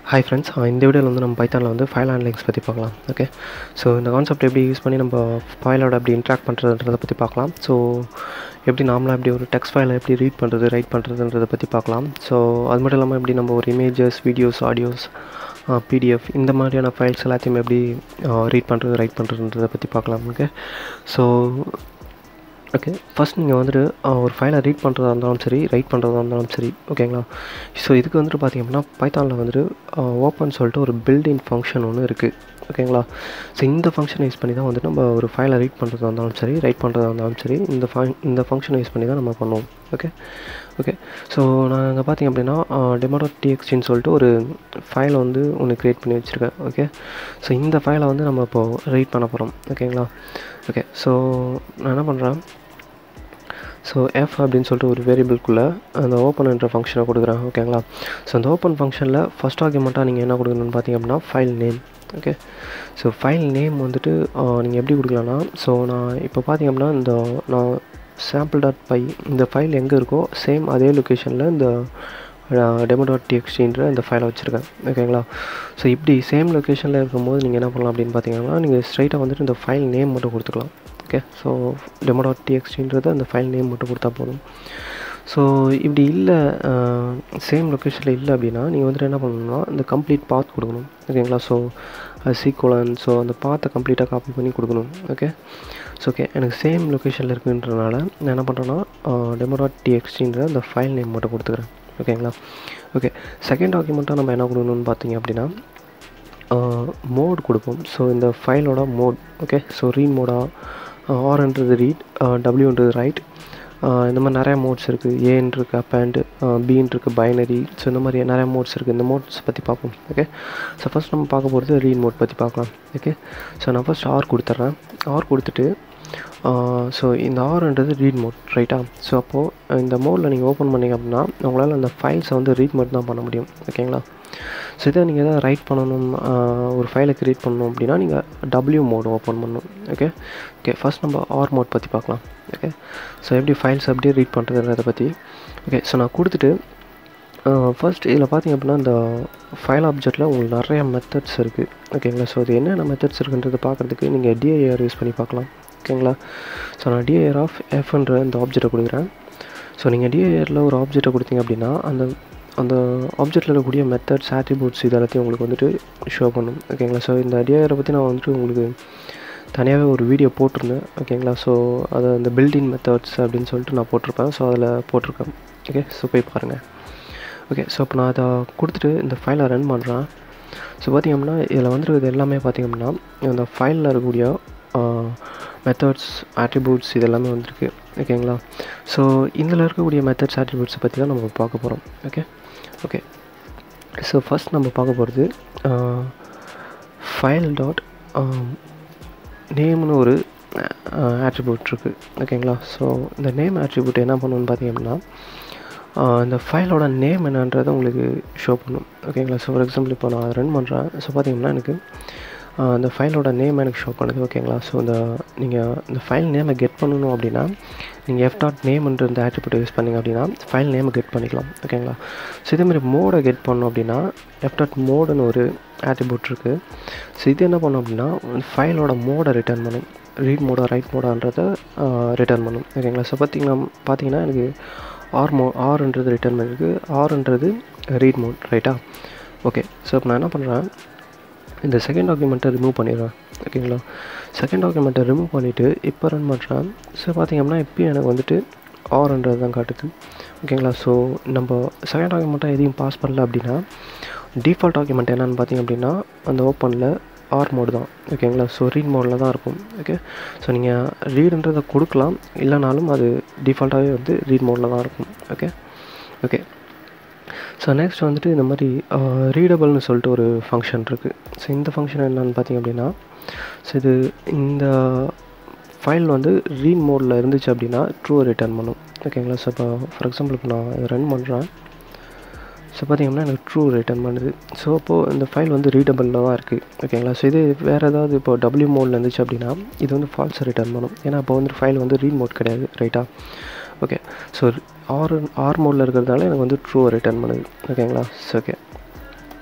Hi friends, இந்த வீடியோவில் வந்து நம்ம பைத்தானில் வந்து ஃபைல் ஹேண்ட்லிங்ஸ் பற்றி பார்க்கலாம். ஓகே, ஸோ இந்த கான்செப்ட் எப்படி யூஸ் பண்ணி நம்ம ஃபைலோட எப்படி இன்ட்ராக்ட் பண்ணுறதுன்றதை பற்றி பார்க்கலாம். ஸோ எப்படி நார்மலாக எப்படி ஒரு டெக்ஸ்ட் ஃபைலை எப்படி ரீட் பண்ணுறது, ரைட் பண்ணுறதுன்றதை பற்றி பார்க்கலாம். ஸோ அது மட்டும் இல்லாமல் எப்படி நம்ம ஒரு இமேஜஸ், வீடியோஸ், ஆடியோஸ், பிடிஎஃப் இந்த மாதிரியான ஃபைல்ஸ் எல்லாத்தையுமே எப்படி ரீட் பண்ணுறது, ரைட் பண்ணுறதுன்றதை பற்றி பார்க்கலாம். ஓகே, ஃபஸ்ட் நீங்கள் வந்துட்டு ஒரு ஃபைலை ரீட் பண்ணுறதா இருந்தாலும் சரி, ரைட் பண்ணுறதா இருந்தாலும் சரி, ஓகேங்களா. ஸோ இதுக்கு வந்துட்டு பார்த்திங்க அப்படின்னா பைத்தானில் வந்துட்டு ஓப்பன் சொல்லிட்டு ஒரு பில்டின் ஃபங்க்ஷன் ஒன்று இருக்குது, ஓகேங்களா. ஸோ இந்த ஃபங்க்ஷனை யூஸ் பண்ணி தான் வந்துட்டு நம்ம ஒரு ஃபைலை ரீட் பண்ணுறதா இருந்தாலும் சரி, ரைட் பண்ணுறதா இருந்தாலும் சரி, இந்த ஃபங்க்ஷனை யூஸ் பண்ணி தான் நம்ம பண்ணுவோம். ஓகே, ஸோ நான் இங்கே பார்த்திங்க அப்படின்னா demo.txt சொல்லிட்டு ஒரு ஃபைலை வந்து ஒன்று க்ரியேட் பண்ணி வச்சுருக்கேன். ஓகே, ஸோ இந்த ஃபைலை வந்து நம்ம இப்போது ரீட் பண்ண போகிறோம், ஓகேங்களா. ஓகே, ஸோ நான் என்ன பண்ணுறேன், ஸோ எஃப் அப்படின்னு சொல்லிட்டு ஒரு வேரியபிள்குள்ளே அந்த ஓப்பன்ன்ற ஃபங்க்ஷனை கொடுக்குறேன், ஓகேங்களா. ஸோ அந்த ஓப்பன் ஃபங்க்ஷனில் ஃபஸ்ட் ஆர்குமெண்ட்டாக நீங்கள் என்ன கொடுக்கணும்னு பார்த்திங்க அப்படின்னா file name. Okay, so file name வந்துட்டு நீங்கள் எப்படி கொடுக்கலான்னா, ஸோ நான் இப்போ பார்த்திங்க அப்படின்னா இந்த நான் sample.py இந்த ஃபைல் எங்கே இருக்கோ சேம் அதே லொக்கேஷனில் இந்த demo.txt இந்த ஃபைலை வச்சுருக்கேன், ஓகேங்களா. ஸோ இப்படி சேம் லொக்கேஷனில் இருக்கும்போது நீங்கள் என்ன பண்ணலாம் அப்படின்னு பார்த்தீங்கன்னா, நீங்கள் ஸ்ட்ரைட்டாக வந்துட்டு இந்த ஃபைல் நேம் மட்டும் கொடுத்துக்கலாம். ஓகே, ஸோ demo.txt அந்த ஃபைல் நேம் மட்டும் கொடுத்தா போதும். ஸோ இப்படி இல்லை, சேம் லொக்கேஷனில் இல்லை அப்படின்னா நீங்கள் வந்துட்டு என்ன பண்ணணும்னா இந்த கம்ப்ளீட் பாத் கொடுக்கணும், ஓகேங்களா. ஸோ சீக்வலன், ஸோ அந்த பாத்தை கம்ப்ளீட்டாக காப்பி பண்ணி கொடுக்கணும். ஓகே, எனக்கு சேம் லொக்கேஷனில் இருக்குன்றனால நான் என்ன பண்ணுறேன்னா demo.txt அந்த ஃபைல் நேம் மட்டும் கொடுத்துக்கிறேன், ஓகேங்களா. ஓகே, செகண்ட் டாக்குமெண்ட்டாக நம்ம என்ன கொடுக்கணும்னு பார்த்தீங்க அப்படின்னா மோட் கொடுப்போம். ஸோ இந்த ஃபைலோட மோட், ஓகே, ஸோ ரீட் மோடா, ஆர்ன்றது ரீட், டபிள்யூன்றது ரைட், இந்த மாதிரி நிறையா மோட்ஸ் இருக்குது. ஏன்னு இருக்குது அப்பேண்டு, பீன் இருக்குது பைனரி, ஸோ இந்த மாதிரி நிறையா மோட்ஸ் இருக்குது. இந்த மோட்ஸ் பற்றி பார்ப்போம். ஓகே, ஸோ ஃபஸ்ட் நம்ம பார்க்க போகிறது ரீட் மோட் பற்றி பார்க்கலாம். ஓகே, ஸோ நான் ஃபஸ்ட் ஆர் கொடுத்துட்றேன். ஆர் கொடுத்துட்டு ஸோ இந்த ஆர்ன்றது ரீட் மோட், ரைட்டா. ஸோ அப்போது இந்த மோடில் நீங்கள் ஓப்பன் பண்ணிங்க அப்படின்னா உங்களால் அந்த ஃபைல்ஸை வந்து ரீட் மோட் தான் பண்ண முடியும், ஓகேங்களா. ஸோ இதை நீங்கள் எதாவது ரைட் பண்ணணும், ஒரு ஃபைலை க்ரியேட் பண்ணணும் அப்படின்னா நீங்கள் டபிள்யூ மோட் ஓப்பன் பண்ணணும். ஓகே, ஃபஸ்ட் நம்ம ஆர் மோட் பற்றி பார்க்கலாம். ஓகே, ஸோ எப்படி ஃபைல்ஸ் அப்படியே ரீட் பண்ணுறதுன்றதை பற்றி. ஓகே, ஸோ நான் கொடுத்துட்டு ஃபர்ஸ்ட் இதில் பார்த்திங்க அப்படின்னா இந்த ஃபைல் ஆப்ஜெக்டில் உங்களுக்கு நிறையா மெத்தட்ஸ் இருக்குது, ஓகேங்களா. ஸோ இது என்னென்ன மெத்தட்ஸ் இருக்குன்றது பார்க்குறதுக்கு நீங்கள் டிஐஆர் யூஸ் பண்ணி பார்க்கலாம், ஓகேங்களா. ஸோ நான் டிஐஆர் ஆஃப் எஃப்ன்ற இந்த ஆப்ஜெக்டை கொடுக்குறேன். ஸோ நீங்கள் டிஐஆரில் ஒரு ஆப்ஜெக்டை கொடுத்தீங்க அப்படின்னா அந்த ஆப்ஜெக்டில் இருக்கக்கூடிய மெத்தட்ஸ், ஆட்ரிபியூட்ஸ் இது எல்லாத்தையும் உங்களுக்கு வந்துட்டு ஷோ பண்ணும், ஓகேங்களா. ஸோ இந்த டிஐஆரை பற்றி நான் வந்துட்டு உங்களுக்கு தனியாகவே ஒரு வீடியோ போட்டிருந்தேன், ஓகேங்களா. ஸோ அதை அந்த பில்டின் மெத்தட்ஸ் அப்படின்னு சொல்லிட்டு நான் போட்டிருப்பேன். ஸோ அதில் போட்டிருக்கேன். ஓகே, ஸோ போய் பாருங்கள். ஓகே, ஸோ இப்போ நான் அதை கொடுத்துட்டு இந்த ஃபைலை ரன் பண்ணுறேன். ஸோ பார்த்திங்க அப்படின்னா இதில் வந்துருக்கிறது எல்லாமே பார்த்திங்க அப்படின்னா அந்த ஃபைலில் இருக்கக்கூடிய மெத்தட்ஸ், ஆட்ரிபியூட்ஸ் இது எல்லாமே வந்திருக்கு, ஓகேங்களா. ஸோ இதில் இருக்கக்கூடிய மெத்தட்ஸ், ஆட்ரிபியூட்ஸை பற்றி தான் நம்ம பார்க்க போகிறோம். ஓகே, ஸோ ஃபஸ்ட் நம்ம பார்க்க போகிறது ஃபைல் டாட் நேம்னு ஒரு ஆட்ரிபியூட் இருக்குது, ஓகேங்களா. ஸோ இந்த நேம் ஆட்ரிபியூட் என்ன பண்ணணும்னு பார்த்திங்க அப்படின்னா இந்த ஃபைலோட நேம் என்னன்றதை உங்களுக்கு ஷோ பண்ணும், ஓகேங்களா. ஸோ ஃபார் எக்ஸாம்பிள் இப்போ நான் ரன் பண்ணுறேன். ஸோ பார்த்திங்கன்னா எனக்கு இந்த ஃபைலோட நேம் எனக்கு ஷோ பண்ணுது, ஓகேங்களா. ஸோ நீங்கள் இந்த ஃபைல் நேமை கெட் பண்ணணும் அப்படின்னா நீங்கள் எஃப் டாட் நேம்ன்ற இந்த ஆட்ரிபியூட்டை யூஸ் பண்ணிங்க அப்படின்னா ஃபைல் நேமை கெட் பண்ணிக்கலாம், ஓகேங்களா. ஸோ இதேமாதிரி மோடை கெட் பண்ணணும் அப்படின்னா எஃப் டாட் மோடுன்னு ஒரு ஆட்ரிபியூட் இருக்குது. ஸோ இது என்ன பண்ணும் அப்படின்னா ஃபைலோட மோடை ரிட்டர்ன் பண்ணும், ரீட் மோடா ரைட் மோடான்றதை ரிட்டர்ன் பண்ணும், ஓகேங்களா. ஸோ பார்த்தீங்கன்னா எனக்கு ஆர்ன்றது ரிட்டர்ன் பண்ணிருக்கு, ஆர்ன்றது ரீட் மோட், ரைட்டா. ஓகே, ஸோ இப்போ நான் என்ன பண்ணுறேன், இந்த செகண்ட் டாக்குமெண்ட்டை ரிமூவ் பண்ணிடுறேன், ஓகேங்களா. செகண்ட் டாக்குமெண்ட்டை ரிமூவ் பண்ணிவிட்டு இப்போ ரன் பண்ணுறேன். ஸோ பார்த்திங்க அப்படின்னா இப்போயும் எனக்கு வந்துட்டு ஆர்ன்றது தான் காட்டுது, ஓகேங்களா. ஸோ நம்ம செகண்ட் டாக்குமெண்ட்டாக எதையும் பாஸ் பண்ணல அப்படின்னா டிஃபால்ட் டாக்குமெண்ட் என்னென்னு பார்த்திங்க அப்படின்னா அந்த ஓப்பனில் ஆர் மோடு தான், ஓகேங்களா. ஸோ ரீட் மோடில் தான் இருக்கும். ஓகே, ஸோ நீங்கள் ரீடுன்றதை கொடுக்கலாம், இல்லைனாலும் அது டிஃபால்ட்டாகவே வந்து ரீட் மோடில் தான் இருக்கும். ஓகே, ஸோ நெக்ஸ்ட் வந்துட்டு இந்த மாதிரி ரீடபிள்னு சொல்லிட்டு ஒரு ஃபங்க்ஷன் இருக்குது. ஸோ இந்த ஃபங்க்ஷன் என்னென்னு பார்த்திங்க அப்படின்னா ஸோ இது இந்த ஃபைல் வந்து ரீட் மோடில் இருந்துச்சு அப்படின்னா ட்ரூ ரிட்டர்ன் பண்ணும், ஓகேங்களா. ஸோ இப்போ ஃபார் எக்ஸாம்பிள் இப்போ நான் இதை ரன் பண்ணுறேன். ஸோ பார்த்திங்கன்னா எனக்கு ட்ரூ ரிட்டர்ன் பண்ணுது. ஸோ அப்போது இந்த ஃபைல் வந்து ரீடபிளில் தான் இருக்குது, ஓகேங்களா. ஸோ இது வேறு ஏதாவது இப்போ டபிள்யூ மோடில் இருந்துச்சு அப்படின்னா இது வந்து ஃபால்ஸை ரிட்டர்ன் பண்ணும், ஏன்னா இப்போ வந்து ஃபைல் வந்து ரீட் மோட் கிடையாது, ரைட்டா. ஓகே, ஸோ ஆர் மோடில் இருக்கிறதுனால எனக்கு வந்து ட்ரூ ரிட்டர்ன் பண்ணுது, ஓகேங்களா. ஓகே,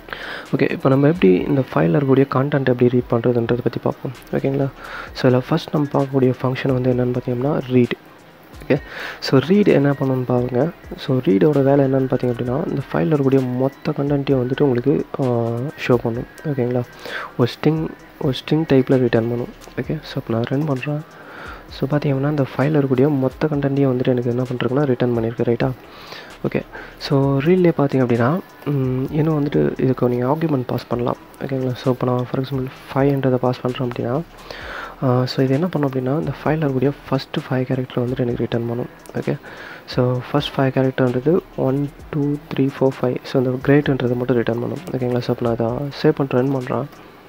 ஓகே, இப்போ நம்ம எப்படி இந்த ஃபைலில் இருக்கக்கூடிய கான்டென்ட் எப்படி ரீட் பண்ணுறதுன்றதை பற்றி பார்ப்போம். ஓகேங்களா? ஸோ இதில் ஃபஸ்ட் நம்ம பார்க்கக்கூடிய ஃபங்க்ஷன் வந்து என்னென்னு பார்த்தீங்கன்னா ரீட். ஓகே, ஸோ ரீட் என்ன பண்ணணும்னு பாருங்க. ஸோ ரீடோட வேலை என்னென்னு பார்த்தீங்க அப்படின்னா இந்த ஃபைலில் இருக்கக்கூடிய மொத்த கண்டென்ட்டையும் வந்துட்டு உங்களுக்கு ஷோ பண்ணும். ஓகேங்களா? ஒரு ஸ்ட்ரிங் டைப்பில் ரிட்டர்ன் பண்ணும். ஓகே, ஸோ இப்போ நான் ரன் பண்ணுறேன். ஸோ பார்த்தீங்கன்னா இந்த ஃபைலில் இருக்கக்கூடிய மொத்த கண்டென்ட்டையும் வந்துட்டு எனக்கு என்ன பண்ணுறதுக்குன்னா ரிட்டர்ன் பண்ணியிருக்கு. ரைட்டா? ஓகே, ஸோ ரீட்லேயே பார்த்தீங்க அப்படின்னா இன்னும் வந்துட்டு இதுக்கு நீங்கள் ஆர்குமெண்ட் பாஸ் பண்ணலாம். ஓகேங்களா? ஸோ இப்போ நான் ஃபார் எக்ஸாம்பிள் 500 பாஸ் பண்ணுறேன் அப்படின்னா ஸோ இது என்ன பண்ணும் அப்படின்னா இந்த ஃபைலில் இருக்கக்கூடிய ஃபஸ்ட்டு 5 கேரக்டர் வந்துட்டு எனக்கு ரிட்டர்ன் பண்ணும். ஓகே, ஸோ ஃபஸ்ட் 5 கேரக்டர்ன்றது 1 2 3 4 5. ஸோ இந்த கிரேட்ன்றது மட்டும் ரிட்டர்ன் பண்ணும். ஓகேங்களா? ஸோ இப்போ நான் அதை சேவ் பண்ணிட்டு ரன் பண்ணுறேன்.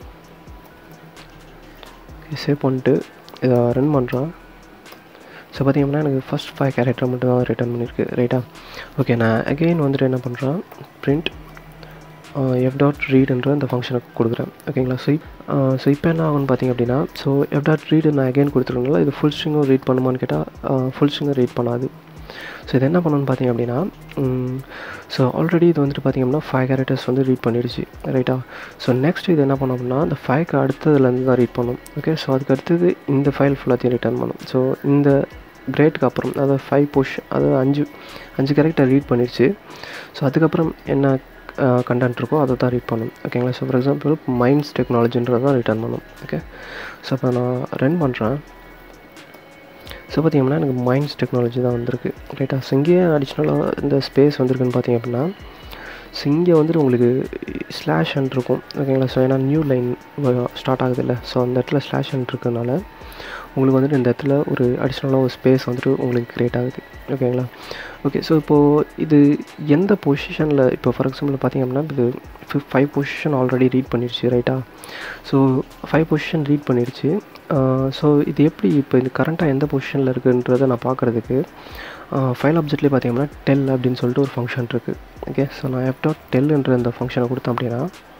சேவ் பண்ணிட்டு இதை ரன் பண்ணுறேன். ஸோ பார்த்திங்கன்னா எனக்கு ஃபஸ்ட் 5 கேரக்டர் மட்டும் தான் ரிட்டர்ன் பண்ணியிருக்கு. ரைட்டா? ஓகே, நான் அகெயின் வந்துட்டு என்ன பண்ணுறேன், பிரிண்ட் f.readன்ற இந்த ஃபங்க்ஷனுக்கு கொடுக்குறேன். ஓகேங்களா? ஸோ இப்போ என்ன ஆகும்னு பார்த்தீங்க அப்படின்னா ஸோ f.read நான் அகெயின் கொடுத்துருக்கனால இது ஃபுல் ஸ்ட்ரிங்கும் ரீட் பண்ணுமான்னு கேட்டால் ஃபுல் ஸ்ட்ரிங்கும் ரீட் பண்ணாது. ஸோ இது என்ன பண்ணணும்னு பார்த்தீங்க அப்படின்னா ஸோ ஆல்ரெடி இது வந்துட்டு பார்த்திங்க அப்படின்னா 5 கேரக்டர்ஸ் வந்து ரீட் பண்ணிடுச்சு. ரைட்டா? ஸோ நெக்ஸ்ட் இது என்ன பண்ணோம் அப்படின்னா இந்த 5க்கு அடுத்ததுலேருந்து தான் ரீட் பண்ணும். ஓகே, ஸோ அதுக்கு அடுத்தது இந்த ஃபைல் ஃபுல்லாத்தையும் ரிட்டர்ன் பண்ணும். ஸோ இந்த கிரேட்டுக்கு அப்புறம் அதாவது 5 புஷ் அதாவது 5 கேரக்டர் ரீட் பண்ணிடுச்சு. ஸோ அதுக்கப்புறம் என்ன கண்டென்ட் இருக்கோ அதை தான் ரீட் பண்ணும். ஓகேங்களா? ஸோ ஃபார் எக்ஸாம்பிள் மைன்ஸ் டெக்னாலஜின்றது தான் ரிட்டர்ன் பண்ணும். ஓகே, ஸோ இப்போ நான் ரன் பண்ணுறேன். ஸோ பார்த்திங்கன்னா எனக்கு மைன்ஸ் டெக்னாலஜி தான் வந்திருக்கு. ரைட்டா? ஸோ இங்கேயே அடிஷ்னலாக இந்த ஸ்பேஸ் வந்திருக்குன்னு பார்த்திங்க அப்படின்னா ஸோ இங்கே வந்துட்டு உங்களுக்கு ஸ்லாஷ் இருக்கும். ஓகேங்களா? ஸோ ஏன்னா நியூ லைன் ஸ்டார்ட் ஆகுது இல்லை, ஸோ அந்த இடத்துல ஸ்லாஷ் இருக்கிறதுனால உங்களுக்கு வந்துட்டு இந்த இடத்துல ஒரு அடிஷ்னலாக ஒரு ஸ்பேஸ் வந்துட்டு உங்களுக்கு க்ரியேட் ஆகுது. ஓகேங்களா? ஓகே, ஸோ இப்போது இது எந்த பொசிஷனில் இப்போ ஃபார் எக்ஸாம்பிள் பார்த்திங்க அப்படின்னா இது 5 பொசிஷன் ஆல்ரெடி ரீட் பண்ணிடுச்சு. ரைட்டா? ஸோ 5 பொசிஷன் ரீட் பண்ணிடுச்சு. ஸோ இது எப்படி இப்போ இது கரண்ட்டாக எந்த பொசிஷனில் இருக்குன்றதை நான் பார்க்குறதுக்கு ஃபைல் ஆப்ஜெக்ட்லேயே பார்த்திங்கன்னா டெல் அப்படின்னு சொல்லிட்டு ஒரு ஃபங்க்ஷன் இருக்குது. ஓகே, ஸோ நான் f.tellன்ற இந்த ஃபங்க்ஷனை கொடுத்தேன் அப்படின்னா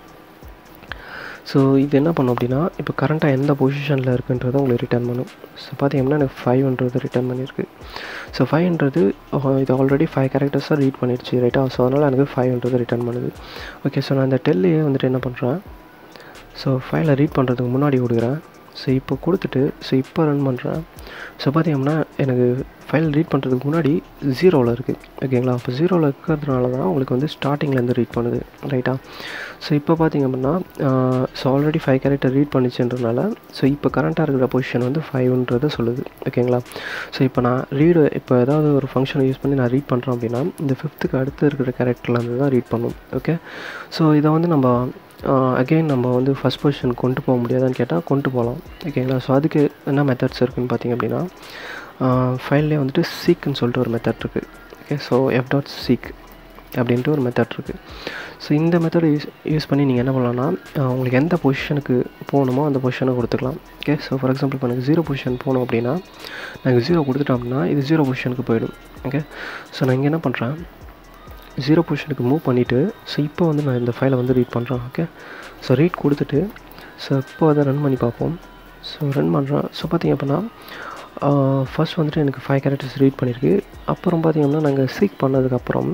ஸோ இது என்ன பண்ணும் அப்படின்னா இப்போ கரண்ட்டாக எந்த பொசிஷனில் இருக்குன்றதை உங்களுக்கு ரிட்டர்ன் பண்ணும். ஸோ பார்த்தீங்கன்னா எனக்கு 500 ரிட்டர்ன் பண்ணியிருக்கு. ஸோ 500 இது ஆல்ரெடி 5 கேரக்டர்ஸாக ரீட் பண்ணிடுச்சு. ரைட்டா? ஸோ அதனால் எனக்கு 500 ரிட்டர்ன் பண்ணுது. ஓகே, ஸோ நான் இந்த டெல்லையே வந்துட்டு என்ன பண்ணுறேன், ஸோ ஃபைலை ரீட் பண்ணுறதுக்கு முன்னாடி கொடுக்குறேன். ஸோ இப்போ கொடுத்துட்டு ஸோ இப்போ ரன் பண்ணுறேன். ஸோ பார்த்தீங்கன்னா எனக்கு ஃபைல் ரீட் பண்ணுறதுக்கு முன்னாடி 0ல் இருக்குது. ஓகேங்களா? அப்போ 0ல் இருக்கிறதுனால தான் உங்களுக்கு வந்து ஸ்டார்டிங்லேருந்து ரீட் பண்ணுது. ரைட்டா? ஸோ இப்போ பார்த்திங்க அப்படின்னா ஸோ ஆல்ரெடி 5 கேரக்டர் ரீட் பண்ணிச்சுன்றதுனால ஸோ இப்போ கரண்ட்டாக இருக்கிற பொசிஷன் வந்து 5ன்றதை சொல்லுது. ஓகேங்களா? ஸோ இப்போ நான் இப்போ ஏதாவது ஒரு ஃபங்க்ஷனை யூஸ் பண்ணி நான் ரீட் பண்ணுறேன் அப்படின்னா இந்த 5க்கு அடுத்து இருக்கிற கேரக்டர்லேருந்து தான் ரீட் பண்ணும். ஓகே, ஸோ இதை வந்து நம்ம அகெயின் நம்ம வந்து ஃபஸ்ட் பொசிஷன் கொண்டு போக முடியாதான்னு கேட்டால் கொண்டு போகலாம். ஓகேங்களா? ஸோ அதுக்கு என்ன மெத்தட்ஸ் இருக்குதுன்னு பார்த்திங்க அப்படின்னா ஃபைல்லே வந்துட்டு சீக்குன்னு சொல்லிட்டு ஒரு மெத்தட் இருக்குது. ஓகே, ஸோ f.seek அப்படின்ட்டு ஒரு மெத்தட் இருக்குது. ஸோ இந்த மெத்தடை யூஸ் பண்ணி நீங்கள் என்ன பண்ணலாம்னா உங்களுக்கு எந்த பொசிஷனுக்கு போகணுமோ அந்த பொசிஷனை கொடுத்துக்கலாம். ஓகே, ஸோ ஃபார் எக்ஸாம்பிள் இப்போ எனக்கு 0 பொசிஷன் போகணும் அப்படின்னா நான் 0 கொடுத்துட்டோம் அப்படின்னா இது 0 பொசிஷனுக்கு போயிடும். ஓகே, ஸோ நான் இங்கே என்ன பண்ணுறேன், 0 பொசிஷனுக்கு மூவ் பண்ணிவிட்டு ஸோ இப்போ வந்து நான் இந்த ஃபைலை வந்து ரீட் பண்ணுறேன். ஓகே, ஸோ ரீட் கொடுத்துட்டு ஸோ இப்போ அதை ரன் பண்ணி பார்ப்போம். ஸோ ரன் பண்ணுறேன். ஸோ பார்த்திங்க அப்படின்னா ஃபர்ஸ்ட் வந்துட்டு எனக்கு 5 கேரக்டர்ஸ் ரீட் பண்ணியிருக்கு. அப்புறம் பார்த்திங்கன்னா நாங்கள் சீக் பண்ணதுக்கப்புறம்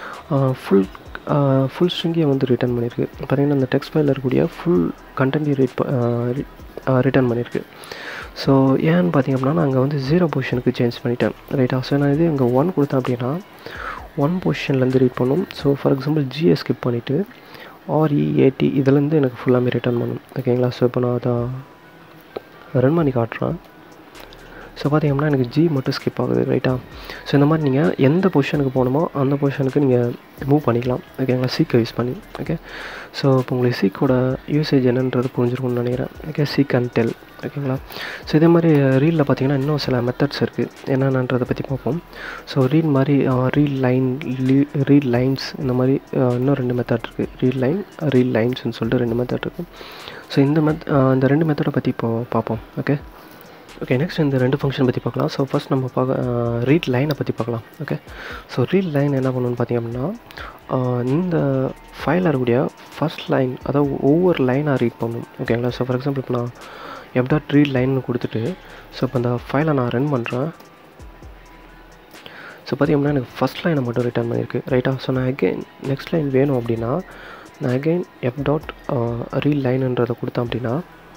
ஃபுல் ஸ்ட்ரிங்கே வந்து ரிட்டர்ன் பண்ணியிருக்கு. பார்த்திங்கன்னா அந்த டெக்ஸ்ட் ஃபைலில் இருக்கக்கூடிய ஃபுல் கண்டென்ட்டையும் ரிட்டர்ன் பண்ணியிருக்கு. ஸோ ஏன்னு பார்த்திங்க அப்படின்னா நான் அங்கே வந்து 0 பொசிஷனுக்கு சேஞ்ச் பண்ணிட்டேன். ரைட்டா? ஸோ நான் இது இங்கே 1 கொடுத்தேன் அப்படின்னா 1 பொசிஷன்லேருந்து ரீட் பண்ணும். ஸோ ஃபார் எக்ஸாம்பிள் ஜியை ஸ்கிப் பண்ணிவிட்டு REAT இதுலேருந்து எனக்கு ஃபுல்லாமே ரிட்டர்ன் பண்ணும். ஓகேங்களா? ஸோ இப்போ நான் அதை ரன் பண்ணி காட்டுறேன். ஸோ பார்த்திங்கன்னா எனக்கு ஜி மட்டும் ஸ்கிப் ஆகுது. ரைட்டா? ஸோ இந்த மாதிரி நீங்கள் எந்த பொசிஷனுக்கு போகணுமோ அந்த பொசிஷனுக்கு நீங்கள் மூவ் பண்ணிக்கலாம். ஓகேங்களா? சீக்கை யூஸ் பண்ணி. ஓகே, ஸோ இப்போ உங்களுக்கு சீக்கோட யூசேஜ் என்னன்றது புரிஞ்சிருக்கும்னு நினைக்கிறேன். Okay, seek and tell. ஓகேங்களா? ஸோ இதே மாதிரி ரீடில் பார்த்திங்கன்னா இன்னும் சில மெத்தட்ஸ் இருக்குது. என்னென்னன்றதை பற்றி பார்ப்போம். ஸோ ரீட் மாதிரி ரீட் லைன்ஸ் இந்த மாதிரி இன்னும் 2 மெத்தட் இருக்குது. ரீட் லைன்ஸ்னு சொல்லிட்டு 2 மெத்தட் இருக்குது. ஸோ இந்த 2 மெத்தடை பற்றி இப்போது பார்ப்போம். ஓகே, நெக்ஸ்ட் இந்த 2 ஃபங்க்ஷன் பற்றி பார்க்கலாம். ஸோ ஃபஸ்ட் நம்ம ரீட் லைனை பற்றி பார்க்கலாம். ஓகே, ஸோ ரீட் லைன் என்ன பண்ணணும்னு பார்த்திங்க அப்படின்னா இந்த ஃபைலில் இருக்கக்கூடிய ஃபஸ்ட் லைன் அதாவது ஒவ்வொரு லைனாக ரீட் பண்ணணும். ஓகேங்களா? ஸோ ஃபார் எக்ஸாம்பிள் இப்போ நான் f.read லைன்னு கொடுத்துட்டு ஸோ இப்போ இந்த ஃபைலை நான் ரன் பண்ணுறேன். ஸோ பார்த்திங்கன்னா எனக்கு ஃபஸ்ட் லைனை மட்டும் ரிட்டர்ன் பண்ணியிருக்கு. ரைட்டா? ஸோ நான் அகெயின் நெக்ஸ்ட் லைன் வேணும் அப்படின்னா நான் அகைன் எஃப் டாட் ரீட் லைனுன்றதை கொடுத்தேன் அப்படின்னா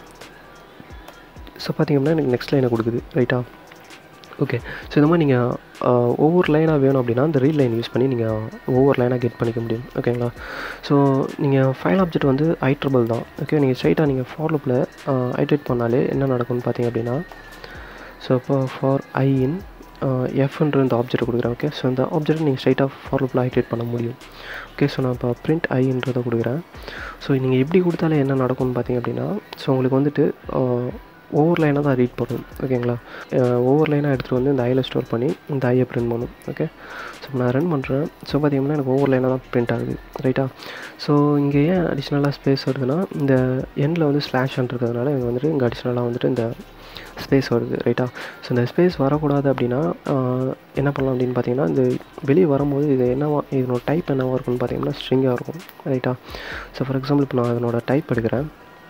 ஸோ பார்த்திங்கன்னா எனக்கு நெக்ஸ்ட் லைனை கொடுக்குது ரைட்டா. ஓகே, ஸோ இந்த மாதிரி நீங்கள் ஒவ்வொரு லைனாக வேணும் அப்படின்னா இந்த ரீட் லைன் யூஸ் பண்ணி நீங்கள் ஒவ்வொரு லைனாக கெட் பண்ணிக்க முடியும். ஓகேங்களா. ஸோ நீங்கள் ஃபைல் ஆப்ஜெக்ட் வந்து ஐட்ரபிள் தான். ஓகே, நீங்கள் ஸ்ட்ரைட்டாக நீங்கள் ஃபார் லூப்பில் ஐட்ரேட் பண்ணாலே என்ன நடக்கும்னு பார்த்தீங்க அப்படின்னா, ஸோ இப்போ ஃபார் ஐ இன் எஃப்ன்ற இந்த ஆப்ஜெக்ட் கொடுக்குறேன். ஓகே, ஸோ இந்த ஆப்ஜெக்ட் நீங்கள் ஸ்ட்ரைட்டாக ஃபார் லூப்பில் ஐட்ரேட் பண்ண முடியும். ஓகே, ஸோ நான் இப்போ பிரிண்ட் ஐன்றதை கொடுக்குறேன். ஸோ நீங்கள் எப்படி கொடுத்தாலே என்ன நடக்கும்னு பார்த்தீங்க அப்படின்னா, ஸோ உங்களுக்கு வந்துட்டு ஒவ்வொரு லைனாக தான் ரீட் பண்ணும். ஓகேங்களா. ஒவ்வொரு லைனாக எடுத்துகிட்டு வந்து இந்த ஐயில் ஸ்டோர் பண்ணி இந்த ஐயை பிரிண்ட் பண்ணும். ஓகே, ஸோ நான் ரன் பண்ணுறேன். ஸோ பார்த்திங்கன்னா எனக்கு ஒவ்வொரு லைனாக தான் பிரிண்ட் ஆகுது ரைட்டா. ஸோ இங்கே ஏன் அடிஷ்னலாக ஸ்பேஸ் வருதுன்னா, இந்த எண்டில் வந்து ஸ்லாஷ்ன்றதுனால எனக்கு வந்துட்டு இங்கே அடிஷ்னலாக வந்துட்டு இந்த ஸ்பேஸ் வருது ரைட்டா. ஸோ இந்த ஸ்பேஸ் வரக்கூடாது அப்படின்னா என்ன பண்ணலாம் அப்படின்னு பார்த்தீங்கன்னா, இந்த வெளியே வரும்போது இது என்னவா, இதனோட டைப் என்னவாக இருக்குன்னு பார்த்தீங்கன்னா ஸ்ட்ரிங்காக இருக்கும் ரைட்டா. ஸோ ஃபார் எக்ஸாம்பிள் இப்போ நான் இதனோட டைப் எடுக்கிறேன்.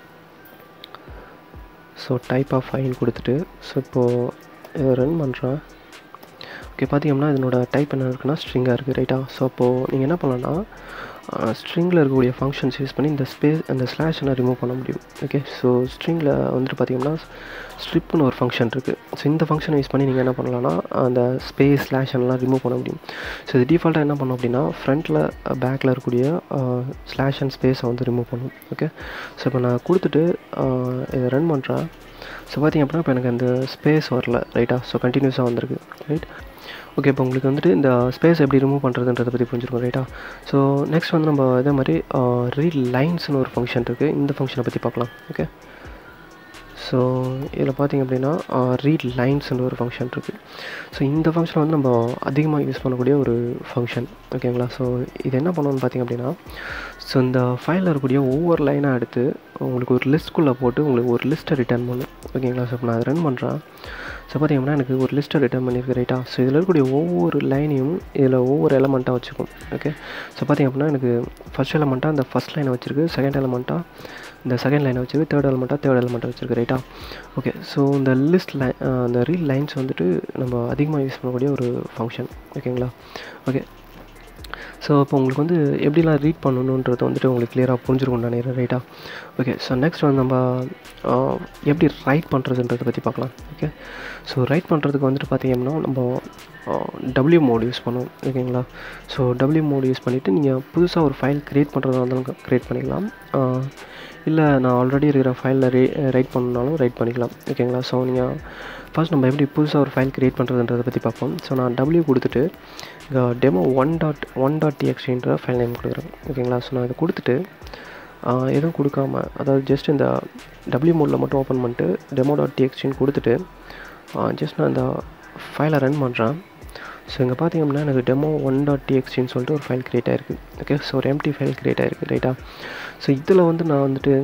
ஸோ டைப் ஆஃப் ஃபைன் கொடுத்துட்டு ஸோ இப்போது இதை ரன் பண்ணுறேன். ஓகே, பார்த்தீங்கன்னா இதனோட டைப் என்ன இருக்குன்னா ஸ்ட்ரிங்காக இருக்குது ரைட்டா. ஸோ அப்போது நீங்கள் என்ன பண்ணலான்னா ஸ்ட்ரிங்கில் இருக்கக்கூடிய ஃபங்க்ஷன்ஸ் யூஸ் பண்ணி இந்த ஸ்பேஸ் அந்த ஸ்லாஷ் எல்லாம் ரிமூவ் பண்ண முடியும். ஓகே, ஸோ ஸ்ட்ரிங்கில் வந்துட்டு பார்த்தீங்கன்னா ஸ்ட்ரிப்னு ஒரு ஃபங்க்ஷன் இருக்குது. ஸோ இந்த ஃபங்க்ஷனை யூஸ் பண்ணி நீங்கள் என்ன பண்ணலான்னா அந்த ஸ்பேஸ் ஸ்லாஷ் எல்லாம் ரிமூவ் பண்ண முடியும். ஸோ இது டிஃபால்ட்டாக என்ன பண்ணோம் அப்படின்னா ஃப்ரண்ட்டில் பேக்கில் இருக்கக்கூடிய ஸ்லாஷ் அண்ட் ஸ்பேஸை வந்து ரிமூவ் பண்ணும். ஓகே, ஸோ இப்போ நான் கொடுத்துட்டு இதை ரன் பண்ணுறேன். ஸோ பார்த்திங்க அப்படின்னா இப்போ எனக்கு அந்த ஸ்பேஸ் வரல ரைட்டா. ஸோ கண்டினியூஸாக வந்திருக்கு ரைட். ஓகே, இப்போ உங்களுக்கு வந்துட்டு இந்த ஸ்பேஸ் எப்படி ரிமூவ் பண்ணுறதுன்றதை பற்றி புரிஞ்சிருக்கும் ரைட்டா. ஸோ நெக்ஸ்ட் வந்து நம்ம இதே மாதிரி ரீட் லைன்ஸ்னு ஒரு ஃபங்க்ஷன் இருக்குது. இந்த ஃபங்க்ஷனை பற்றி பார்க்கலாம். ஓகே, ஸோ இதில் பார்த்திங்க அப்படின்னா ரீட் லைன்ஸ்னு ஒரு ஃபங்க்ஷன் இருக்குது. ஸோ இந்த ஃபங்க்ஷன் வந்து நம்ம அதிகமாக யூஸ் பண்ணக்கூடிய ஒரு ஃபங்க்ஷன். ஓகேங்களா. ஸோ இது என்ன பண்ணணும்னு பார்த்திங்க அப்படின்னா, ஸோ இந்த ஃபைலில் இருக்கக்கூடிய ஒவ்வொரு லைனாக எடுத்து உங்களுக்கு ஒரு லிஸ்ட்குள்ளே போட்டு உங்களுக்கு ஒரு லிஸ்ட்டை ரிட்டர்ன் பண்ணும். ஓகேங்களா. ஸோ இப்போ நான் ரன் பண்ணுறேன். ஸோ பார்த்திங்கன்னா எனக்கு ஒரு லிஸ்ட்டை ரிட்டர்ன் பண்ணியிருக்கு ரைட்டா. ஸோ இதில் இருக்கக்கூடிய ஒவ்வொரு லைனையும் இதில் ஒவ்வொரு எலமெண்ட்டாக வச்சுக்கும். ஓகே, ஸோ பார்த்திங்க அப்படின்னா எனக்கு ஃபஸ்ட் எலமெண்ட்டாக இந்த ஃபஸ்ட் லைனை வச்சுருக்கு, செகண்ட் எலமெண்ட்டாக இந்த செகண்ட் லைனை வச்சுருக்கு, தேர்ட் எலமெண்ட்டாக வச்சுருக்கு ரைட்டா. ஓகே, ஸோ இந்த லிஸ்ட் லைன் இந்த ரீட் லைன்ஸ் வந்துட்டு நம்ம அதிகமாக யூஸ் பண்ணக்கூடிய ஒரு ஃபங்க்ஷன். ஓகேங்களா. ஓகே, ஸோ இப்போ உங்களுக்கு வந்து எப்படிலாம் ரீட் பண்ணணுன்றது வந்துட்டு உங்களுக்கு கிளியராக புரிஞ்சிருக்கும்னு நினைக்கிறேன் ரைட்டா. ஓகே, ஸோ நெக்ஸ்ட் வந்து நம்ம எப்படி ரைட் பண்ணுறதுன்றதை பற்றி பார்க்கலாம். ஓகே, ஸோ ரைட் பண்ணுறதுக்கு வந்துட்டு பார்த்திங்கன்னா நம்ம டபிள்யூ மோட் யூஸ் பண்ணுவோம். ஓகேங்களா. ஸோ டபிள்யூ மோட் யூஸ் பண்ணிவிட்டு நீங்கள் புதுசாக ஒரு ஃபைல் க்ரியேட் பண்ணுறதா இருந்தாலும் க்ரியேட் பண்ணிக்கலாம், இல்லை நான் ஆல்ரெடி இருக்கிற ஃபைலில் ரைட் பண்ணாலும் ரைட் பண்ணிக்கலாம். ஓகேங்களா. ஸோ நீங்கள் ஃபர்ஸ்ட் நம்ம எப்படி புதுசாக ஒரு ஃபைல் க்ரியேட் பண்ணுறதுன்றதை பற்றி பார்ப்போம். ஸோ நான் டபிள்யூ கொடுத்துட்டு டெமோ ஒன் டாட் டிஎக்ஸ்டின்ற ஃபைல் நேம் கொடுக்குறேன். ஓகேங்களா. ஸோ நான் இதை கொடுத்துட்டு எதுவும் கொடுக்காம, அதாவது ஜஸ்ட் இந்த டபிள்யூ மோடில் மட்டும் ஓப்பன் பண்ணிட்டு டெமோ டாட் டிஎக்ஸ்டின்னு கொடுத்துட்டு ஜஸ்ட் நான் இந்த ஃபைலை ரன் பண்ணுறேன். ஸோ இங்கே பார்த்திங்க அப்படின்னா எனக்கு டெமோ ஒன் டாட் டிஎக்ஸ்டின்னு சொல்லிட்டு ஒரு ஃபைல் க்ரியேட் ஆகிருக்கு. ஓகே, ஸோ ஒரு எம்டி ஃபைல் க்ரியேட் ஆகிருக்கு ரைட்டா. ஸோ இதில் வந்து நான் வந்துட்டு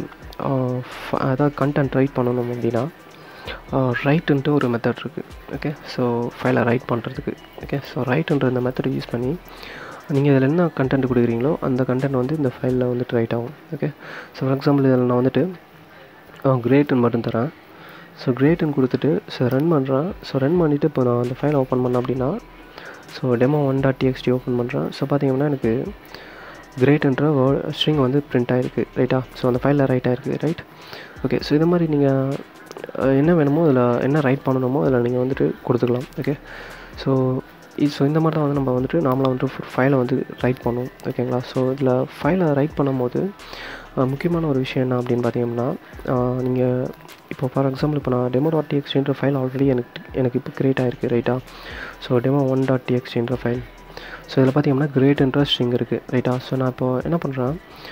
அதாவது கண்டென்ட் ரைட் பண்ணணும் அப்படின்னா ரைட்டுன்ட்டு ஒரு மெத்தட் இருக்குது. ஓகே, ஸோ ஃபைலை ரைட் பண்ணுறதுக்கு. ஓகே, ஸோ ரைட்டுன்ற இந்த மெத்தடை யூஸ் பண்ணி நீங்கள் இதில் என்ன கண்டென்ட் கொடுக்குறீங்களோ அந்த கண்டென்ட் வந்து இந்த ஃபைலில் வந்துட்டு ரைட் ஆகும். ஓகே, ஸோ ஃபார் எக்ஸாம்பிள் இதில் நான் வந்துட்டு கிரேட்டுன்னு மட்டும் தரேன். ஸோ கிரேட்டுன்னு கொடுத்துட்டு ஸோ ரன் பண்ணுறேன். ஸோ ரன் பண்ணிவிட்டு இப்போ நான் அந்த ஃபைலை ஓப்பன் பண்ணேன் அப்படின்னா so demo one dot TXT open பண்ணுறேன். ஸோ பார்த்திங்கன்னா எனக்கு கிரேட்ன்ற ஸ்ட்ரிங் வந்து பிரிண்ட் ஆகிருக்கு ரைட்டா. ஸோ அந்த ஃபைலில் ரைட் ஆகிருக்கு ரைட். ஓகே, ஸோ இது மாதிரி நீங்கள் என்ன வேணுமோ அதில் என்ன ரைட் பண்ணணுமோ அதில் நீங்கள் வந்துட்டு கொடுத்துக்கலாம். ஓகே, ஸோ இந்த மாதிரி தான் வந்து நம்ம வந்துட்டு நார்மலாக வந்துட்டு ஃபைலை வந்து ரைட் பண்ணுவோம். ஓகேங்களா. ஸோ இதில் ஃபைலை ரைட் பண்ணும்போது முக்கியமான ஒரு விஷயம் என்ன அப்படின்னு பார்த்தீங்கன்னா, நீங்கள் இப்போ ஃபார் எக்ஸாம்பிள் இப்போ நான் டெமோ டாட் டிஎக்ஸ்டின்ற ஃபைல் ஆல்ரெடி எனக்கு இப்போ க்ரியேட் ஆகிருக்கு ரைட்டா. ஸோ டெமோ ஒன் டாட் டிஎக்ஸ்டின்ற ஃபைல். ஸோ இதில் பார்த்திங்கன்னா கிரேட்ன்ற ஸ்ட்ரிங் இருக்குது ரைட்டா. ஸோ நான் இப்போ என்ன பண்ணுறேன்,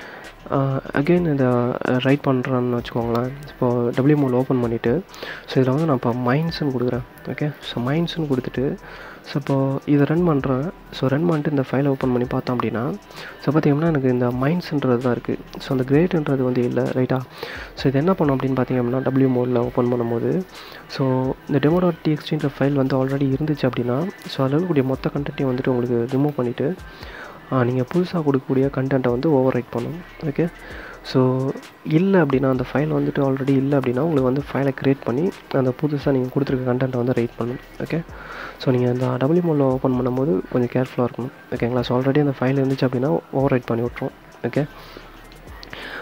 அகெயின் இதை ரைட் பண்ணுறேன்னு வச்சுக்கோங்களேன். இப்போது டபிள்யூ மோட் ஓப்பன் பண்ணிவிட்டு ஸோ இதில் வந்து நான் இப்போ மைன்ஸ்ன்னு கொடுக்குறேன். ஓகே, ஸோ மைன்ஸ்ன்னு கொடுத்துட்டு ஸோ இப்போது இதை ரன் பண்ணுறேன். ஸோ ரன் பண்ணிட்டு இந்த ஃபைலை ஓப்பன் பண்ணி பார்த்தோம் அப்படின்னா ஸோ பார்த்திங்கன்னா எனக்கு இந்த மைன்ஸ்ன்றது தான் இருக்குது. ஸோ அந்த கிரேட்ன்றது வந்து இல்லை ரைட்டா. ஸோ இது என்ன பண்ணும் அப்படின்னு பார்த்திங்க அப்படின்னா டபிள்யூ மோடில் ஓப்பன் பண்ணும்போது ஸோ இந்த டெமோ டாட் டிஎக்ஸ்டின்ற ஃபைல் வந்து ஆல்ரெடி இருந்துச்சு அப்படின்னா ஸோ அதில் இருக்கக்கூடிய மொத்த கண்டென்ட்டையும் வந்துட்டு உங்களுக்கு ரிமூவ் பண்ணிவிட்டு நீங்கள் புதுசாக கொடுக்கக்கூடிய கண்டென்ட்டை வந்து ஓவர் ரைட் பண்ணணும். ஓகே, ஸோ இல்லை அப்படின்னா அந்த ஃபைல் வந்துட்டு ஆல்ரெடி இல்லை அப்படின்னா உங்களுக்கு வந்து ஃபைலை க்ரியேட் பண்ணி அந்த புதுசாக நீங்கள் கொடுத்துருக்க கண்டென்ட்டை வந்து ரைட் பண்ணணும். ஓகே, ஸோ நீங்கள் அந்த டபிள்யூ மோடில் ஓப்பன் பண்ணும்போது கொஞ்சம் கேர்ஃபுல்லாக இருக்கணும். ஓகேங்களா. ஸோ ஆல்ரெடி அந்த ஃபைல் இருந்துச்சு அப்படின்னா ஓவர் ரைட் பண்ணி விட்ருவோம். Okay,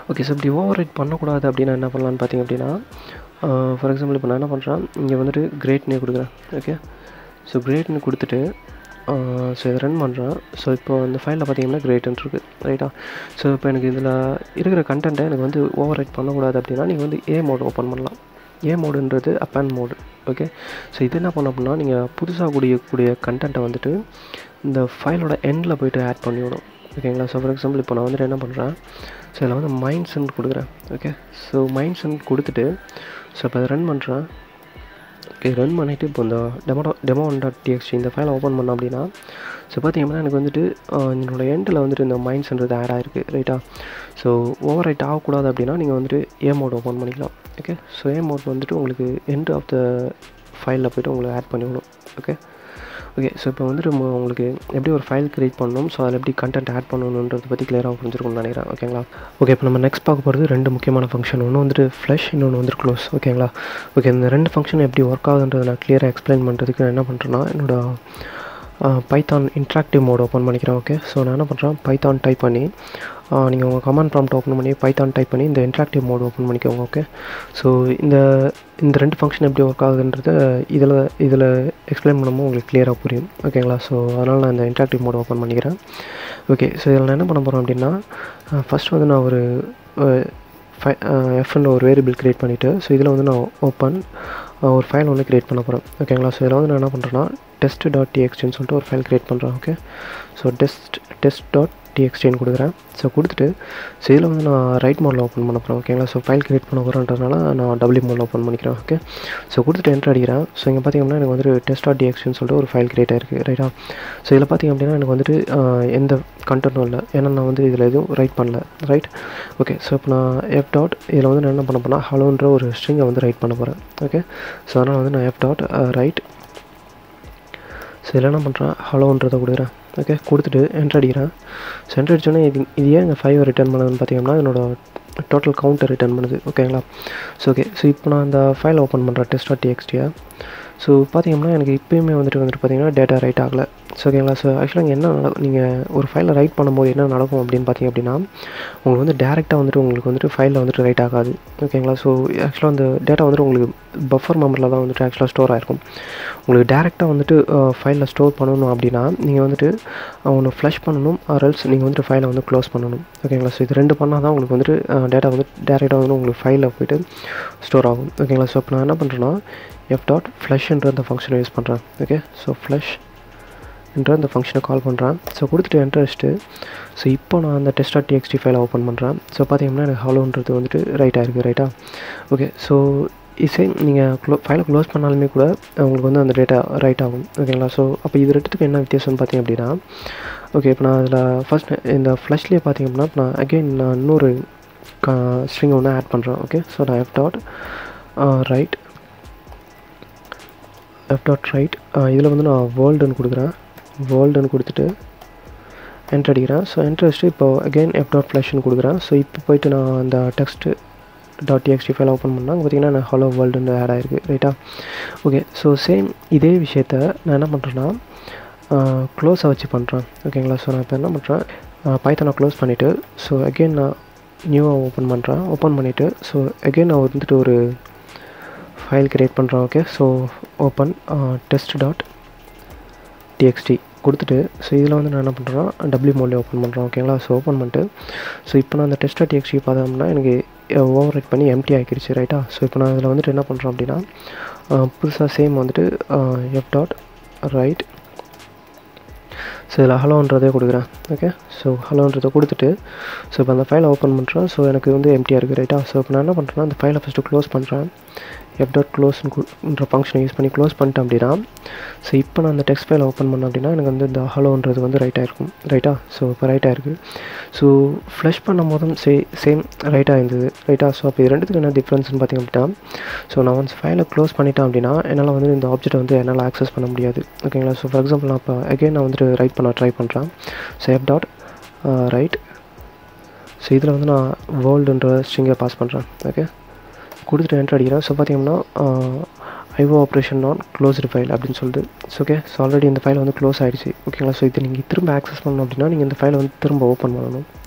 okay. ஸோ இப்படி ஓவர் ரைட் பண்ணக்கூடாது அப்படின்னா என்ன பண்ணலான்னு பார்த்தீங்க அப்படின்னா, ஃபார் எக்ஸாம்பிள் இப்போ நான் என்ன பண்ணுறேன், இங்கே வந்துட்டு கிரேட்னே கொடுக்குறேன். ஓகே. ஸோ கிரேட்னு கொடுத்துட்டு ஸோ இதை ரன் பண்ணுறேன். ஸோ இப்போ அந்த ஃபைலில் பார்த்தீங்கன்னா கிரேட்னு இருக்குது, ரைட்டா? ஸோ இப்போ எனக்கு இதில் இருக்கிற கண்டென்ட்டை எனக்கு வந்து ஓவர் ரைட் பண்ணக்கூடாது அப்படின்னா நீங்கள் வந்து ஏ மோடு ஓப்பன் பண்ணலாம். ஏ மோடுன்றது அப்பேண்ட் மோடு. ஓகே. ஸோ இது என்ன பண்ண அப்படின்னா, நீங்கள் புதுசாக கூடிய கண்டென்ட்டை வந்துட்டு இந்த ஃபைலோட எண்டில் போய்ட்டு ஆட் பண்ணிவிடும். ஓகேங்களா? ஸோ ஃபார் எக்ஸாம்பிள் இப்போ நான் வந்துட்டு என்ன பண்ணுறேன், ஸோ இதில் வந்து மைண்ட்ஸ்ன்னு கொடுக்குறேன். ஓகே. ஸோ மைண்ட்ஸ்ன்னு கொடுத்துட்டு ஸோ இப்போ அதை ரன் பண்ணுறேன். ஓகே. ரன் பண்ணிவிட்டு இப்போ இந்த demo1.txt இந்த ஃபைலை ஓப்பன் பண்ணோம் அப்படின்னா, ஸோ பார்த்தீங்கன்னா எனக்கு வந்துட்டு என்னோடய எண்டில் வந்துட்டு இந்த மைண்ட்ஸ்ன்றது ஆட் ஆகிருக்கு, ரைட்டா? ஸோ ஓவர் ரைட் ஆகக்கூடாது அப்படின்னா நீங்கள் வந்துட்டு ஏ மோட் ஓப்பன் பண்ணிக்கலாம். ஓகே. ஸோ ஏ மோட் வந்துட்டு உங்களுக்கு எண்ட் ஆஃப் த ஃபைலில் போய்ட்டு உங்களுக்கு ஆட் பண்ணிவிடும். ஓகே. ஓகே. ஸோ இப்போ வந்துட்டு உங்களுக்கு எப்படி ஒரு ஃபைல் க்ரியேட் பண்ணணும், ஸோ அதில் எப்படி கண்டென்ட் ஆட் பண்ணணுன்றதை பற்றி கிளியராக புரிஞ்சிருக்கும்னு நினைக்கிறேன். ஓகேங்களா? ஓகே. இப்போ நம்ம நெக்ஸ்ட் பார்க்க போகிறது 2 முக்கியமான ஃபங்க்ஷன். ஒன்று வந்துட்டு ஃப்ளஷ், இன்னொன்று வந்து க்ளோஸ். ஓகேங்களா? ஓகே. இந்த 2 ஃபங்க்ஷன் எப்படி ஒர்க் ஆகுதுன்றதை நான் கிளியராக எக்ஸ்பிளைன் பண்ணுறதுக்கு நான் என்ன பண்ணுறேன்னா, என்னோட பைத்தான் இன்ட்ராக்டிவ் மோட் ஓப்பன் பண்ணிக்கிறேன். ஓகே. ஸோ நான் என்ன பண்ணுறேன், பைத்தான் டைப் பண்ணி நீங்கள் உங்கள் கமாண்ட் ப்ராம்ப்ட் ஓப்பன் பண்ணி பைத்தான் டைப் பண்ணி இந்த இன்ட்ராக்டிவ் மோட் ஓப்பன் பண்ணிக்கோங்க. ஓகே. ஸோ இந்த 2 ஃபங்க்ஷன் எப்படி ஒர்க் ஆகுதுன்றத இதில் எக்ஸ்பிளைன் பண்ணும்போது உங்களுக்கு கிளியராக புரியும். ஓகேங்களா? ஸோ அதனால் நான் இந்த இன்ட்ராக்டிவ் மோட் ஓப்பன் பண்ணிக்கிறேன். ஓகே. ஸோ இதில் நான் என்ன பண்ண போகிறேன் அப்படின்னா, ஃபஸ்ட் வந்து நான் ஒரு எஃப்ன்ற ஒரு வேரியபிள் க்ரியேட் பண்ணிவிட்டு, ஸோ இதில் வந்து நான் ஒரு ஃபைல் வந்து க்ரியேட் பண்ண போகிறேன். ஓகேங்களா? ஸோ இதில் வந்து நான் என்ன பண்ணுறேன்னா, test.txtன்னு சொல்லிட்டு ஒரு ஃபைல் க்ரியேட் பண்ணுறேன். ஓகே. ஸோ test.txtன்னு கொடுக்குறேன். ஸோ கொடுத்துட்டு ஸோ இதில் வந்து நான் ரைட் மோடில் ஓப்பன் பண்ண போகிறேன். ஓகேங்களா? ஸோ ஃபைல் க்ரியேட் பண்ண போகிறேன்றதுனால நான் டபிள்யூ மோடில் ஓப்பன் பண்ணிக்கிறேன். ஓகே. ஸோ கொடுத்துட்டு என்ட்ரு அடிக்கிறேன். ஸோ இங்கே பார்த்திங்கன்னா எனக்கு வந்துட்டு test.txtன்னு சொல்லிட்டு ஒரு ஃபைல் க்ரியேட் ஆகிருக்கு, ரைட்டா? ஸோ இதில் பார்த்திங்க அப்படின்னா எனக்கு வந்துட்டு எந்த கண்டென்ட்டும் இல்லை, ஏன்னா நான் வந்து இதில் எதுவும் ரைட் பண்ணல, ரைட்? ஓகே. ஸோ இப்போ நான் இதில் வந்து நான் என்ன பண்ண போனால் ஹலோன்ற ஒரு ஸ்ட்ரிங்கை வந்து ரைட் பண்ண போகிறேன். ஓகே. ஸோ அதனால் வந்து நான் ரைட். ஸோ இதில் என்ன பண்ணுறேன், ஹலோன்றதை கொடுக்குறேன். ஓகே. கொடுத்துட்டு என்ட்ரு அடிக்கிறேன். ஸோ என்ட்ரு அடித்தோன்னே இது ஏன் இந்த 5 ரிட்டர்ன் பண்ணுதுன்னு பார்த்தீங்கன்னா, என்னோடய டோட்டல் கவுண்டர் ரிட்டர்ன் பண்ணுது. ஓகேங்களா? So okay. ஸோ இப்போ நான் இந்த ஃபைலை ஓப்பன் பண்ணுறேன், test.txtயை. ஸோ பார்த்தீங்கன்னா எனக்கு இப்போயுமே வந்துட்டு பார்த்தீங்கன்னா டேட்டா ரைட் ஆகலை. ஸோ ஓகேங்களா? ஸோ ஆக்சுவலாக இங்கே என்ன நீங்கள் ஒரு ஃபைலை ரைட் பண்ணும்போது என்ன நடக்கும் அப்படின்னு பார்த்தீங்க அப்படின்னா, உங்களுக்கு வந்து டேரெக்டாக வந்துட்டு உங்களுக்கு வந்துட்டு ஃபைலில் வந்துட்டு ரைட் ஆகாது. ஓகேங்களா? ஸோ ஆக்சுவலாக அந்த டேட்டா வந்துட்டு உங்களுக்கு பஃபர் மெமரியில் தான் வந்துட்டு ஆக்சுவலாக ஸ்டோர் ஆகிருக்கும். உங்களுக்கு டேரெக்டாக வந்துட்டு ஃபைலில் ஸ்டோர் பண்ணணும் அப்படின்னா நீங்கள் வந்துட்டு ஒன்று ஃப்ளஷ் பண்ணணும், ஆர்எல்ஸ் நீங்கள் வந்துட்டு ஃபைலை வந்து க்ளோஸ் பண்ணணும். ஓகேங்களா? ஸோ இது 2 பண்ணால் தான் உங்களுக்கு வந்துட்டு டேட்டா வந்து டேரெக்டாக வந்து உங்களுக்கு ஃபைலில் போய்ட்டு ஸ்டோர் ஆகும். ஓகேங்களா? ஸோ இப்போ நான் என்ன பண்ணுறேன்னா, f.flushன்ற அந்த ஃபங்க்ஷனை யூஸ் பண்ணுறேன். ஓகே. ஸோ ஃப்ளஷ் என்ற அந்த ஃபங்க்ஷனை கால் பண்ணுறேன். ஸோ கொடுத்துட்டு என்ட்ரு அடிச்சுட்டு ஸோ இப்போ நான் அந்த test.txt ஃபைலை ஓப்பன் பண்ணுறேன். ஸோ பார்த்தீங்கன்னா எனக்கு ஹலோன்றது வந்துட்டு ரைட் ஆகிருக்கு, ரைட்டா? ஓகே. ஸோ சேம் நீங்கள் ஃபைலை க்ளோஸ் பண்ணாலுமே கூட உங்களுக்கு வந்து அந்த டேட்டா ரைட் ஆகும். ஓகேங்களா? ஸோ அப்போ இது 2த்துக்கு என்ன வித்தியாசம்னு பார்த்தீங்க அப்படின்னா, ஓகே. இப்போ நான் அதில் ஃபஸ்ட் இந்த ஃப்ளஷ்லேயே பார்த்தீங்க அப்படின்னா நான் அகெயின் நான் இன்னொரு ஸ்ட்ரிங் ஒன்று ஆட் பண்ணுறேன். ஓகே. ஸோ நான் f.ரைட் இதில் வந்து நான் வேர்ல்டுன்னு கொடுக்குறேன். வேர்ல்டுன்னு கொடுத்துட்டு என்ட்ரு அடிக்கிறேன். ஸோ என்ட்ரு அடிச்சுட்டு இப்போ அகெயின் f.flashன்னு கொடுக்குறேன். ஸோ இப்போ போய்ட்டு நான் அந்த txt ஃபைல் ஓப்பன் பண்ணால் பார்த்தீங்கன்னா நான் ஹலோ வேர்ல்டுன்னு ஆட் ஆகிருக்கு, ரைட்டா? ஓகே. ஸோ சேம் இதே விஷயத்த நான் என்ன பண்ணுறேன்னா க்ளோஸை வச்சு பண்ணுறேன். ஓகேங்களா? ஸோ நான் இப்போ என்ன பண்ணுறேன், பைத்தானை க்ளோஸ் பண்ணிவிட்டு ஸோ அகெயின் நான் நியூவாக ஓப்பன் பண்ணிவிட்டு ஸோ அகெயின் நான் வந்துட்டு ஒரு ஃபைல் க்ரியேட் பண்ணுறேன். ஓகே. ஸோ ஓப்பன் test.txt கொடுத்துட்டு ஸோ இதில் வந்து நான் என்ன பண்ணுறேன்னா டபிள்யூ மோட்லேயே ஓப்பன் பண்ணுறேன். ஓகேங்களா? ஸோ ஓப்பன் பண்ணிட்டு ஸோ இப்போ நான் அந்த test.txt பார்த்தோம்னா எனக்கு ஓவர் ரைட் பண்ணி எம்டி ஆகிடுச்சு, ரைட்டா? ஸோ இப்போ நான் இதில் வந்துட்டு என்ன பண்ணுறேன் அப்படின்னா புதுசாக சேம் வந்துட்டு f.ரைட் ஸோ இதில் ஹலோன்றதே கொடுக்குறேன். ஓகே. ஸோ ஹலோன்றதை கொடுத்துட்டு ஸோ இப்போ அந்த ஃபைலை ஓப்பன் பண்ணுறேன். ஸோ எனக்கு வந்து எம்டியாக இருக்குது, ரைட்டா? ஸோ இப்போ நான் என்ன பண்ணுறேன்னா அந்த ஃபைலை ஃபஸ்ட்டு க்ளோஸ் பண்ணுறேன். f.closeன்ற ஃபங்க்ஷனை யூஸ் பண்ணி க்ளோஸ் பண்ணிட்டேன் அப்படின்னா ஸோ இப்போ நான் அந்த டெக்ஸ்ட் ஃபைலை ஓப்பன் பண்ணேன் அப்படின்னா எனக்கு வந்து இந்த ஹலோன்றது வந்து ரைட் ஆகிருக்கும், ரைட்டா? ஸோ இப்போ ரைட் ஆகிருக்கு. ஸோ ஃப்ளஷ் பண்ணும் போதும் சேம் ரைட்டாக இருந்தது, ரைட்டா? ஸோ அப்போ இது 2த்துக்கு என்ன டிஃப்ரென்ஸ்னு பார்த்திங்க அப்படின்னா, ஸோ நான் ஒன்ஸ் ஃபைலை க்ளோஸ் பண்ணிட்டேன் அப்படின்னா என்னால் வந்து இந்த ஆப்ஜெக்ட்டை வந்து என்னால் ஆக்சஸ் பண்ண முடியாது. ஓகேங்களா? ஸோ ஃபார் எக்ஸாம்பிள் நான் இப்போ அகெயின் நான் வந்துட்டு ரைட் பண்ண ட்ரை பண்ணுறேன். ஸோ f.ரைட் ஸோ இதில் வந்து நான் வேர்ல்டுன்ற ஸ்ட்ரிங்கை பாஸ் பண்ணுறேன். ஓகே. கொடுத்துட்டு என்ட்ரு அடிக்கிறேன். ஸோ பார்த்தீங்கன்னா ஐஓ ஆப்ரேஷன் நான் க்ளோஸ்டு ஃபைல் அப்படின்னு சொல்லிட்டு ஸோ ஓகே. ஸோ ஆல்ரெடி இந்த ஃபைல் வந்து க்ளோஸ் ஆகிடுச்சு. ஓகேங்களா? ஸோ இது நீங்கள் திரும்ப ஆக்சஸ் பண்ணணும் அப்படின்னா நீங்கள் இந்த ஃபைலை வந்து திரும்ப ஓப்பன் பண்ணணும்.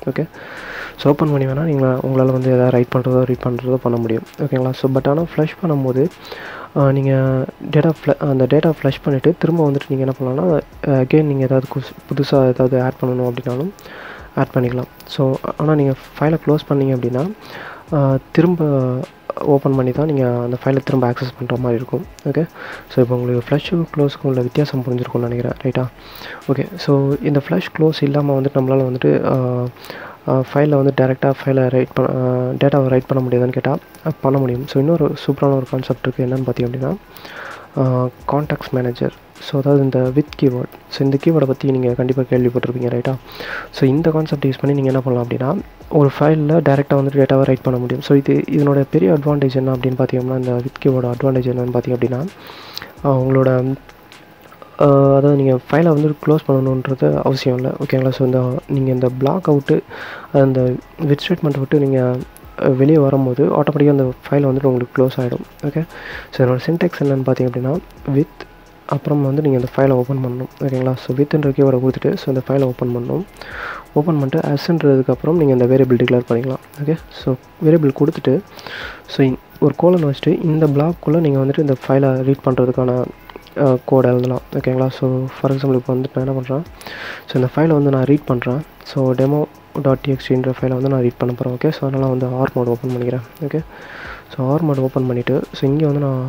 ஓகே. ஸோ ஓப்பன் பண்ணி வேணால் நீங்கள் உங்களால் வந்து எதாவது ரீட் பண்ணுறதோ பண்ண முடியும். ஓகேங்களா. ஸோ பட் ஆனால் ஃப்ளஷ் பண்ணும்போது நீங்கள் அந்த டேட்டா ஃப்ளஷ் பண்ணிவிட்டு திரும்ப வந்துட்டு நீங்கள் என்ன பண்ணலாம்னா அகெயின் நீங்கள் ஏதாவது புதுசாக ஏதாவது ஆட் பண்ணணும் அப்படின்னாலும் ஆட் பண்ணிக்கலாம். ஸோ ஆனால் நீங்கள் ஃபைலை க்ளோஸ் பண்ணிங்க அப்படின்னா திரும்ப ஓப்பன் பண்ணி தான் நீங்கள் அந்த ஃபைலை திரும்ப ஆக்சஸ் பண்ணுற மாதிரி இருக்கும். ஓகே. ஸோ இப்போ உங்களுக்கு ஃப்ளஷ்ஷுக்கும் க்ளோஸுக்கும் உள்ள வித்தியாசம் புரிஞ்சிருக்கும்னு நினைக்கிறேன். ரைட்டா. ஓகே. ஸோ இந்த ஃப்ளஷ் க்ளோஸ் இல்லாமல் வந்துட்டு நம்மளால் வந்துட்டு ஃபைலில் வந்து டேரெக்டாக டேட்டாவை ரைட் பண்ண முடியாதுன்னு கேட்டால் பண்ண முடியும். ஸோ இன்னொரு சூப்பரான ஒரு கான்செப்ட் இருக்குது. என்னென்னு பார்த்தீங்க அப்படின்னா கான்டாக்ட்ஸ் மேனேஜர். ஸோ அதாவது இந்த வித் கீவேர்ட். ஸோ இந்த கீவேர்டை பற்றி நீங்கள் கண்டிப்பாக கேள்விப்பட்டிருப்பீங்க. ரைட்டா. ஸோ இந்த கான்செப்ட் யூஸ் பண்ணி நீங்கள் என்ன பண்ணலாம் அப்படின்னா ஒரு ஃபைலில் டேரெக்டாக வந்துட்டு டேட்டாவை ரைட் பண்ண முடியும். ஸோ இதனோட பெரிய அட்வான்டேஜ் என்ன அப்படின்னு பார்த்தீங்கன்னா இந்த வித் கீவேர்டோட அட்வான்டேஜ் என்னென்னு பார்த்தீங்க அப்படின்னா உங்களோட அதாவது நீங்கள் ஃபைலை வந்து க்ளோஸ் பண்ணணுன்றது அவசியம் இல்லை. ஓகேங்களா. ஸோ நீங்கள் இந்த பிளாக் அவுட்டு அந்த வித் ஸ்டேட்மெண்ட் விட்டு நீங்கள் வெளியே வரும்போது ஆட்டோமேட்டிக்காக அந்த ஃபைல் வந்துட்டு உங்களுக்கு க்ளோஸ் ஆகிடும். ஓகே. ஸோ என்னோடய சின்டெக்ஸ் என்னென்னு பார்த்தீங்க அப்படின்னா வித் அப்புறம் வந்து நீங்கள் அந்த ஃபைலை ஓப்பன் பண்ணணும். ஓகேங்களா. ஸோ வித்ன்ற கீவேர்டை கொடுத்துட்டு ஸோ இந்த ஃபைலை ஓப்பன் பண்ணணும். ஓப்பன் பண்ணிட்டு அஸ்ன்றதுக்கப்புறம் நீங்கள் இந்த வேரியபிள் டிக்ளேர் பண்ணிக்கலாம். ஓகே. ஸோ வேரியபிள் கொடுத்துட்டு ஸோ ஒரு கோலன் வச்சுட்டு இந்த பிளாக்குள்ளே நீங்கள் வந்துட்டு இந்த ஃபைலை ரீட் பண்ணுறதுக்கான கோட் எழுதலாம். ஓகேங்களா. ஸோ ஃபார் எக்ஸாம்பிள் இப்போ வந்துட்டு நான் என்ன பண்ணுறேன், ஸோ இந்த ஃபைலை வந்து நான் ரீட் பண்ணுறேன். ஸோ demo.txt ஃபைலை வந்து நான் ரீட் பண்ண போகிறேன். ஓகே. ஸோ அதனால் வந்து ஆர் மோட் ஓப்பன் பண்ணிக்கிறேன். Okay. So R mode open பண்ணிவிட்டு ஸோ இங்கே வந்து நான்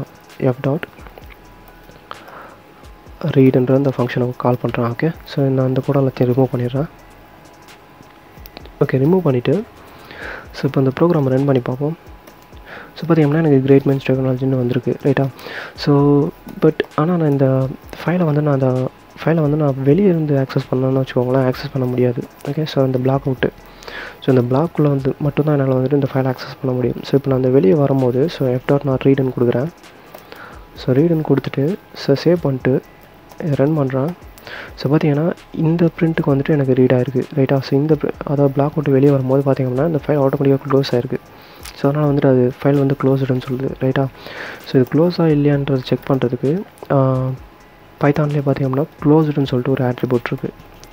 f.readன்ற அந்த ஃபங்க்ஷனை கால் பண்ணுறேன். ஓகே. ஸோ நான் அந்த கோட் எல்லாத்தையும் ரிமூவ் பண்ணிடுறேன். ஓகே. ரிமூவ் பண்ணிவிட்டு ஸோ இப்போ இந்த ப்ரோக்ராம் ரன் பண்ணி பார்ப்போம். ஸோ பார்த்தீங்கன்னா எனக்கு கிரேட் மைன்ஸ் டெக்னாலஜின்னு வந்திருக்கு. ரைட்டா. ஸோ பட் ஆனால் நான் இந்த ஃபைலை வந்து நான் வெளியே இருந்து ஆக்சஸ் பண்ணணும்னு வச்சுக்கோங்களேன், ஆக்சஸ் பண்ண முடியாது. ஓகே. ஸோ இந்த பிளாக் அவுட்டு ஸோ இந்த பிளாக்குள்ளே வந்து மட்டும்தான் என்னால் வந்துட்டு இந்த ஃபைலை ஆக்சஸ் பண்ண முடியும். ஸோ இப்போ நான் அந்த வெளியே வரும்போது ஸோ f.readன்னு கொடுக்குறேன். ஸோ ரீடுன்னு கொடுத்துட்டு ஸோ சேவ் பண்ணிட்டு ரன் பண்ணுறேன். ஸோ பார்த்தீங்கன்னா இந்த பிரிண்ட்டுக்கு வந்துட்டு எனக்கு ரீட் ஆகிருக்கு. ரைட்டா. ஸோ அதாவது பிளாக் அவுட்டு வெளியே வரும்போது பார்த்தீங்கன்னா இந்த ஃபைல் ஆட்டோமேட்டிக்காக க்ளோஸ் ஆகிருக்கு. ஸோ அதனால் வந்துட்டு அது ஃபைல் வந்து க்ளோஸ்டுன்னு சொல்லுது. ரைட்டா. ஸோ இது க்ளோஸாக இல்லையான்றது செக் பண்ணுறதுக்கு பைத்தான்லேயே பார்த்தீங்கன்னா க்ளோஸ்டுன்னு சொல்லிட்டு ஒரு ஆட்ரிபியூட் இருக்குது.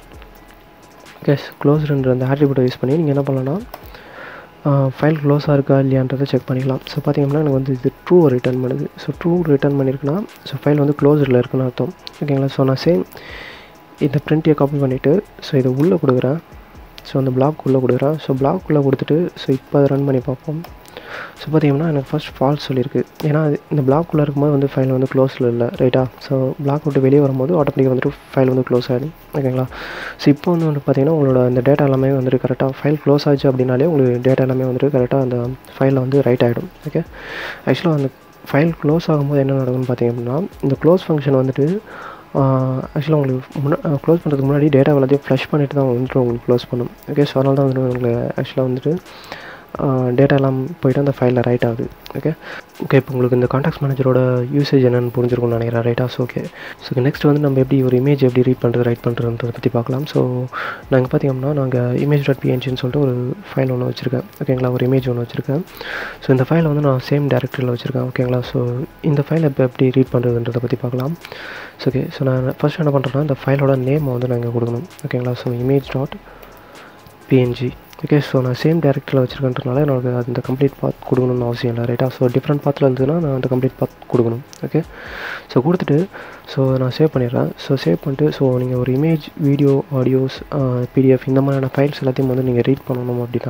ஓகே. க்ளோஸ்டுன்ற அந்த ஆட்ரிபியூட்டை யூஸ் பண்ணி நீங்கள் என்ன பண்ணலாம்னா ஃபைல் க்ளோஸாக இருக்கா இல்லையான்றதை செக் பண்ணிக்கலாம். ஸோ பார்த்தீங்கன்னா எனக்கு வந்து இது ட்ரூ ரிட்டர்ன் பண்ணுது. ஸோ ட்ரூ ரிட்டர்ன் பண்ணியிருக்குன்னா ஸோ ஃபைல் வந்து க்ளோஸ்டில் இருக்குன்னு அர்த்தம். ஓகேங்களா. ஸோ நான் சேம் இந்த பிரிண்ட்டையை காப்பி பண்ணிவிட்டு ஸோ இதை உள்ளே கொடுக்குறேன். ஸோ அந்த பிளாக் உள்ளே கொடுக்குறேன். ஸோ பிளாக் உள்ளே கொடுத்துட்டு ஸோ இப்போ அதை ரன் பண்ணி பார்ப்போம். ஸோ பார்த்தீங்கன்னா எனக்கு ஃபஸ்ட் ஃபால்ஸ் சொல்லியிருக்கு. ஏன்னா இந்த பிளாக் உள்ளே இருக்கும்போது வந்து ஃபைல் வந்து க்ளோஸில் இல்லை. ரைட்டா. ஸோ பிளாக் விட்டு வெளியே வரும்போது ஆட்டோமேட்டிக்காக வந்துட்டு ஃபைல் வந்து க்ளோஸ் ஆகிடும். ஓகேங்களா. ஸோ இப்போ வந்து பார்த்தீங்கன்னா உங்களோட அந்த டேட்டா எல்லாமே வந்துட்டு கரெக்டாக ஃபைல் க்ளோஸ் ஆச்சு அப்படின்னாலே உங்களுக்கு டேட்டா எல்லாமே வந்துட்டு கரெக்டாக அந்த ஃபைலில் வந்து ரைட் ஆகிடும். ஓகே. ஆக்சுவலாக அந்த ஃபைல் க்ளோஸ் ஆகும்போது என்ன நடக்கும்னு பார்த்தீங்க அப்படின்னா இந்த க்ளோஸ் ஃபங்க்ஷன் வந்துட்டு ஆக்சுவலாக உங்களுக்கு க்ளோஸ் பண்ணுறதுக்கு முன்னாடி டேட்டா எல்லாத்தையும் ஃப்ளஷ் பண்ணிவிட்டு தான் வந்துட்டு உங்களுக்கு க்ளோஸ் பண்ணும். ஓகே. ஸோ அதனால தான் வந்துட்டு உங்களுக்கு ஆக்சுவலாக வந்துட்டு டேட்டா எல்லாம் போய்ட்டு அந்த ஃபைலில் ரைட் ஆகுது. ஓகே. இப்போ உங்களுக்கு இந்த கான்டாக்ட்ஸ் மேனேஜரோட யூசேஜ் என்னென்னு புரிஞ்சிருக்கும்னு நினைக்கிறேன். ரைட்டா. So okay. ஸோ நெக்ஸ்ட் வந்து நம்ம எப்படி ஒரு இமேஜ் எப்படி ரீட் பண்ணுறது ரைட் பண்ணுறதுன்றதை பற்றி பார்க்கலாம். ஸோ நாங்கள் பார்த்தீங்கன்னா நாங்கள் image.pngன்னு சொல்லிட்டு ஒரு ஃபைல் ஒன்று வச்சுருக்கேன். ஓகேங்களா. ஒரு இமேஜ் ஒன்று வச்சுருக்கேன். ஸோ இந்த ஃபைலை வந்து நான் சேம் டேரக்டரியில் வச்சுருக்கேன். ஓகேங்களா. ஸோ இந்த ஃபைலை இப்போ எப்படி ரீட் பண்ணுறதுன்றதை பற்றி பார்க்கலாம். So okay. ஸோ நான் ஃபஸ்ட் என்ன பண்ணுறேன்னா இந்த ஃபைலோட நேமை வந்து நாங்கள் கொடுக்கணும். ஓகேங்களா. So image.png. ஓகே. ஸோ நான் சேம் டேரக்டரியில் வச்சுருக்கேன்றனால எனக்கு அந்த கம்ப்ளீட் பாத் கொடுக்கணும்னு அவசியம் இல்லை. ரைட்டா. ஸோ டிஃப்ரெண்ட் பாத்தில் இருந்ததுன்னா நான் அந்த கம்ப்ளீட் பாத் கொடுக்கணும். ஓகே. ஸோ கொடுத்துட்டு ஸோ நான் சேவ் பண்ணிடுறேன். ஸோ சேவ் பண்ணிட்டு ஸோ நீங்கள் ஒரு இமேஜ், வீடியோ, ஆடியோஸ், பிடிஎஃப் இந்த மாதிரியான ஃபைல்ஸ் எல்லாத்தையும் வந்து நீங்கள் ரீட் பண்ணணும் அப்படின்னா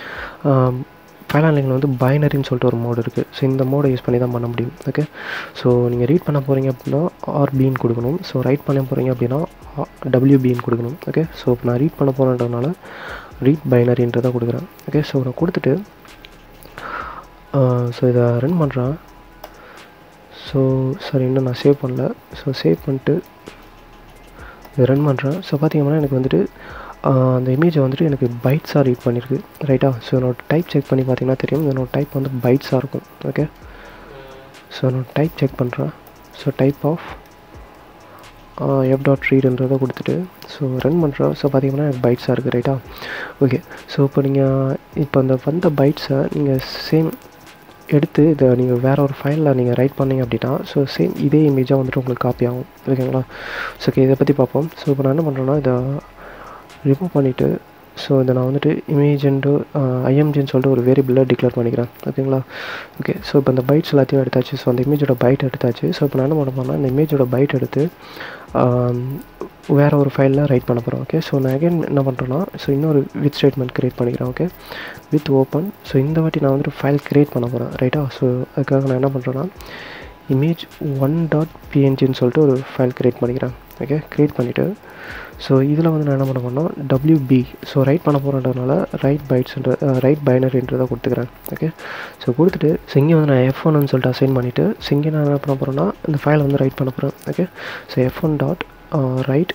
ஃபைல் ஹேண்ட்லிங்கில் வந்து பைனரின்னு சொல்லிட்டு ஒரு மோடு இருக்குது. ஸோ இந்த மோடை யூஸ் பண்ணி தான் பண்ண முடியும். ஓகே. ஸோ நீங்கள் ரீட் பண்ண போகிறீங்க அப்படின்னா ஆர்பின்னு கொடுக்கணும். ஸோ ரைட் பண்ண போகிறீங்க அப்படின்னா WBன்னு கொடுக்கணும். ஓகே. ஸோ இப்போ நான் ரீட் பண்ண போகிறேன்றதுனால ரீட் பைனரின்றதை கொடுக்குறேன். ஓகே. ஸோ நான் கொடுத்துட்டு ஸோ இதை ரன் பண்ணுறேன். ஸோ சரி இன்னும் நான் சேவ் பண்ணல. ஸோ சேவ் பண்ணிட்டு இதை ரன் பண்ணுறேன். ஸோ பார்த்தீங்கன்னா எனக்கு வந்துட்டு அந்த இமேஜை வந்துட்டு எனக்கு பைட்ஸாக ரீட் பண்ணியிருக்கு. ரைட்டா. ஸோ என்னோட டைப் செக் பண்ணி பார்த்தீங்கன்னா தெரியும் என்னோட டைப் வந்து பைட்ஸாக இருக்கும். ஓகே. ஸோ நான் டைப் செக் பண்ணுறேன். ஸோ டைப் ஆஃப் f.readன்றதை கொடுத்துட்டு ஸோ ரன் பண்ணுறோம். ஸோ பார்த்தீங்கன்னா எனக்கு பைட்ஸாக இருக்குது. ரைட்டா. ஓகே. ஸோ இப்போ அந்த வந்த பைட்ஸை நீங்கள் சேம் எடுத்து இதை நீங்கள் வேறு ஒரு ஃபைலில் நீங்கள் ரைட் பண்ணிங்க அப்படின்னா ஸோ சேம் இதே இமேஜாக வந்துட்டு உங்களுக்கு காப்பி ஆகும். ஓகேங்களா. So okay. இதை பற்றி பார்ப்போம். ஸோ இப்போ நான் என்ன பண்ணுறேன்னா இதை ரிமூவ் பண்ணிவிட்டு ஸோ இதை நான் வந்துட்டு இமேஜ்ன்ட்டு ஐஎம்ஜின்னு சொல்லிட்டு ஒரு வேரியபிளாக டிக்ளேர் பண்ணிக்கிறேன். ஓகேங்களா? ஓகே. ஸோ இப்போ இந்த பைட்ஸ் எல்லாத்தையும் எடுத்தாச்சு. ஸோ அந்த இமேஜோட பைட் எடுத்தாச்சு. ஸோ இப்போ நான் என்ன பண்ண போகிறேன்னா இந்த இமேஜோட பைட் எடுத்து வேறு ஒரு ஃபைலில் ரைட் பண்ண போகிறோம். ஓகே. ஸோ நான் அகைன் என்ன பண்ணுறேன்னா ஸோ இன்னொரு வித் ஸ்டேட்மெண்ட் க்ரியேட் பண்ணிக்கிறேன். ஓகே. With open. ஸோ இந்த வாட்டி நான் வந்துட்டு ஃபைல் க்ரியேட் பண்ண போகிறேன். ரைட்டா? ஸோ அதுக்காக நான் என்ன பண்ணுறேன்னா image1.png சொல்லிட்டு ஒரு ஃபைல் க்ரியேட் பண்ணிக்கிறேன். ஓகே. க்ரியேட் பண்ணிவிட்டு ஸோ இதில் வந்து நான் என்ன பண்ண போகிறேன்னா WB ஸோ ரைட் பண்ண போகிறேன்றதுனால ரைட் பைனரின்றதை கொடுத்துக்கிறேன். ஓகே. ஸோ கொடுத்துட்டு ஸோ இங்கே வந்து நான் F1ன்னு சொல்லிட்டு அசைன் பண்ணிவிட்டு ஸோ இங்கே நான் என்ன பண்ண போகிறேன்னா இந்த ஃபைலை வந்து ரைட் பண்ண போகிறேன். Okay. So F1.write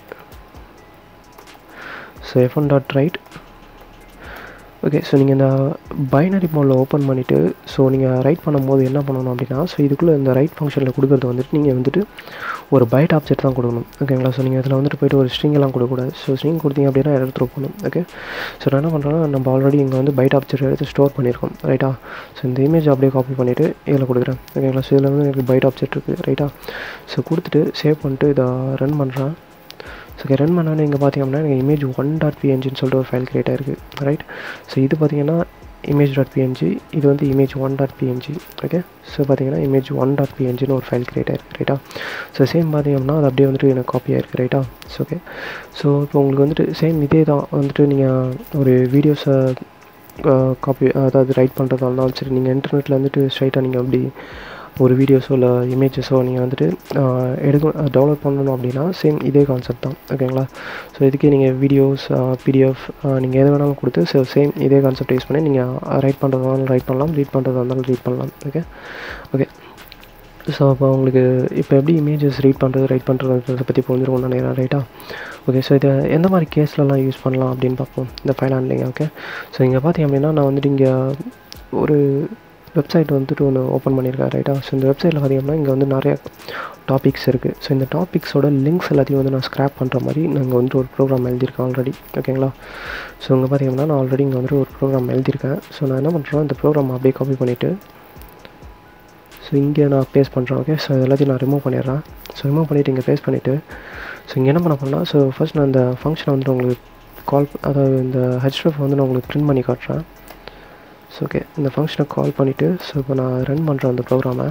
so F1.write. Okay. So நீங்கள் இந்த பைனரி மோடில் ஓப்பன் பண்ணிவிட்டு ஸோ நீங்கள் ரைட் பண்ணும்போது என்ன பண்ணணும் அப்படின்னா ஸோ இதுக்குள்ளே இந்த ரைட் ஃபங்க்ஷனில் கொடுக்குறது வந்துட்டு நீங்கள் வந்துட்டு ஒரு பைட் ஆப்ஜெக்ட் தான் கொடுக்கணும். ஓகேங்களா? ஸோ நீங்கள் இதில் வந்துட்டு போய்ட்டு ஒரு ஸ்ட்ரிங்கெல்லாம் கொடுக்கக்கூடாது. ஸோ ஸ்ட்ரிங் கொடுத்தீங்க அப்படின்னா எடுத்து போகணும். ஓகே. ஸோ நான் என்ன பண்ணுறேன்னா நம்ம ஆல்ரெடி இங்கே வந்து பைட் ஆப்ஜெக்ட் எடுத்து ஸ்டோர் பண்ணியிருக்கோம். ரைட்டா? ஸோ இந்த இமேஜ் அப்படியே காப்பி பண்ணிவிட்டு இதில் கொடுக்குறேன். ஓகேங்களா? ஸோ இதில் வந்து எனக்கு பைட் ஆப்ஜெக்ட் இருக்குது. ரைட்டா? ஸோ கொடுத்துட்டு சேவ் பண்ணிட்டு இதை ரன் பண்ணுறேன். ஸோ ரன் பண்ணாலும் இங்கே பார்த்தீங்கன்னா எனக்கு image1.png சொல்லிட்டு ஒரு ஃபைல் க்ரியேட் ஆகிருக்கு. ரைட்? ஸோ இது பார்த்தீங்கன்னா image.png, இது வந்து image1.png. ஓகே. ஸோ பார்த்தீங்கன்னா image1.pngன்னு ஒரு ஃபைல் க்ரியேட் ஆகிருக்கு. ரைட்டா? ஸோ சேம் பார்த்தீங்கன்னா அது அப்படியே வந்துட்டு எனக்கு காப்பி ஆகிருக்கு. ரைட்டா? So okay. ஸோ இப்போ உங்களுக்கு வந்துட்டு சேம் இதே தான் வந்துட்டு நீங்கள் ஒரு வீடியோஸை காப்பி அதாவது ரைட் பண்ணுறதா இருந்தாலும் சரி நீங்கள் இன்டர்நெட்டில் வந்துட்டு ஸ்ட்ரைட்டாக நீங்கள் அப்படி ஒரு வீடியோஸோ இல்லை இமேஜஸோ நீங்கள் வந்துட்டு டவுன்லோட் பண்ணணும் அப்படின்னா சேம் இதே கான்செப்ட் தான். ஓகேங்களா? ஸோ இதுக்கே நீங்கள் வீடியோஸ் PDF நீங்கள் எது வேணாலும் கொடுத்து ஸோ சேம் இதே கான்செப்ட் யூஸ் பண்ணி நீங்கள் ரைட் பண்ணுறதா இருந்தாலும் ரைட் பண்ணலாம், ரீட் பண்ணுறதா இருந்தாலும் ரீட் பண்ணலாம். ஓகே. ஓகே. ஸோ அப்போ உங்களுக்கு இப்போ எப்படி இமேஜஸ் ரீட் பண்ணுறது ரைட் பண்ணுறதை பற்றி புரிஞ்சிருக்கும்னு நினைக்கிறேன். ரைட்டா? ஓகே. ஸோ இதை எந்த மாதிரி கேஸ்லலாம் யூஸ் பண்ணலாம் அப்படின்னு பார்ப்போம் இந்த ஃபைல் ஹேண்ட்லிங். ஓகே. ஸோ இங்கே பார்த்தீங்க அப்படின்னா நான் வந்துட்டு இங்கே ஒரு வெப்சைட் வந்துட்டு ஒன்று ஓப்பன் பண்ணியிருக்கேன். ரைட்டா? ஸோ இந்த வெப்சைட்டில் பார்த்தீங்கன்னா இங்கே வந்து நிறைய டாபிக்ஸ் இருக்குது. ஸோ இந்த டாபிக்ஸோட லிங்க்ஸ் எல்லாத்தையும் வந்து நான் ஸ்க்ராப் பண்ணுற மாதிரி நாங்கள் வந்துட்டு ஒரு ப்ரோக்ராம் எழுதியிருக்கேன் ஆல்ரெடி. ஓகேங்களா? ஸோ இங்கே பார்த்தீங்கன்னா நான் ஆல்ரெடி இங்கே வந்துட்டு ஒரு ப்ரோக்ராம் எழுதியிருக்கேன். ஸோ நான் என்ன பண்ணுறேன்னா இந்த ப்ரோக்ராம் அப்படியே காப்பி பண்ணிவிட்டு ஸோ இங்கே நான் பேஸ்ட் பண்ணுறேன். ஓகே. ஸோ எல்லாத்தையும் நான் ரிமூவ் பண்ணிடுறேன். ஸோ ரிமூவ் பண்ணிவிட்டு இங்கே பேஸ்ட் பண்ணிவிட்டு ஸோ இங்கே என்ன பண்ண போனால் ஸோ ஃபர்ஸ்ட் நான் இந்த ஃபங்க்ஷனை வந்துட்டு உங்களுக்கு அதாவது இந்த href வந்து நான் உங்களுக்கு பிரிண்ட் பண்ணி காட்டுறேன். So okay. இந்த ஃபங்க்ஷனை கால் பண்ணிவிட்டு ஸோ இப்போ நான் ரன் பண்ணுறேன் அந்த ப்ரோக்ராமை.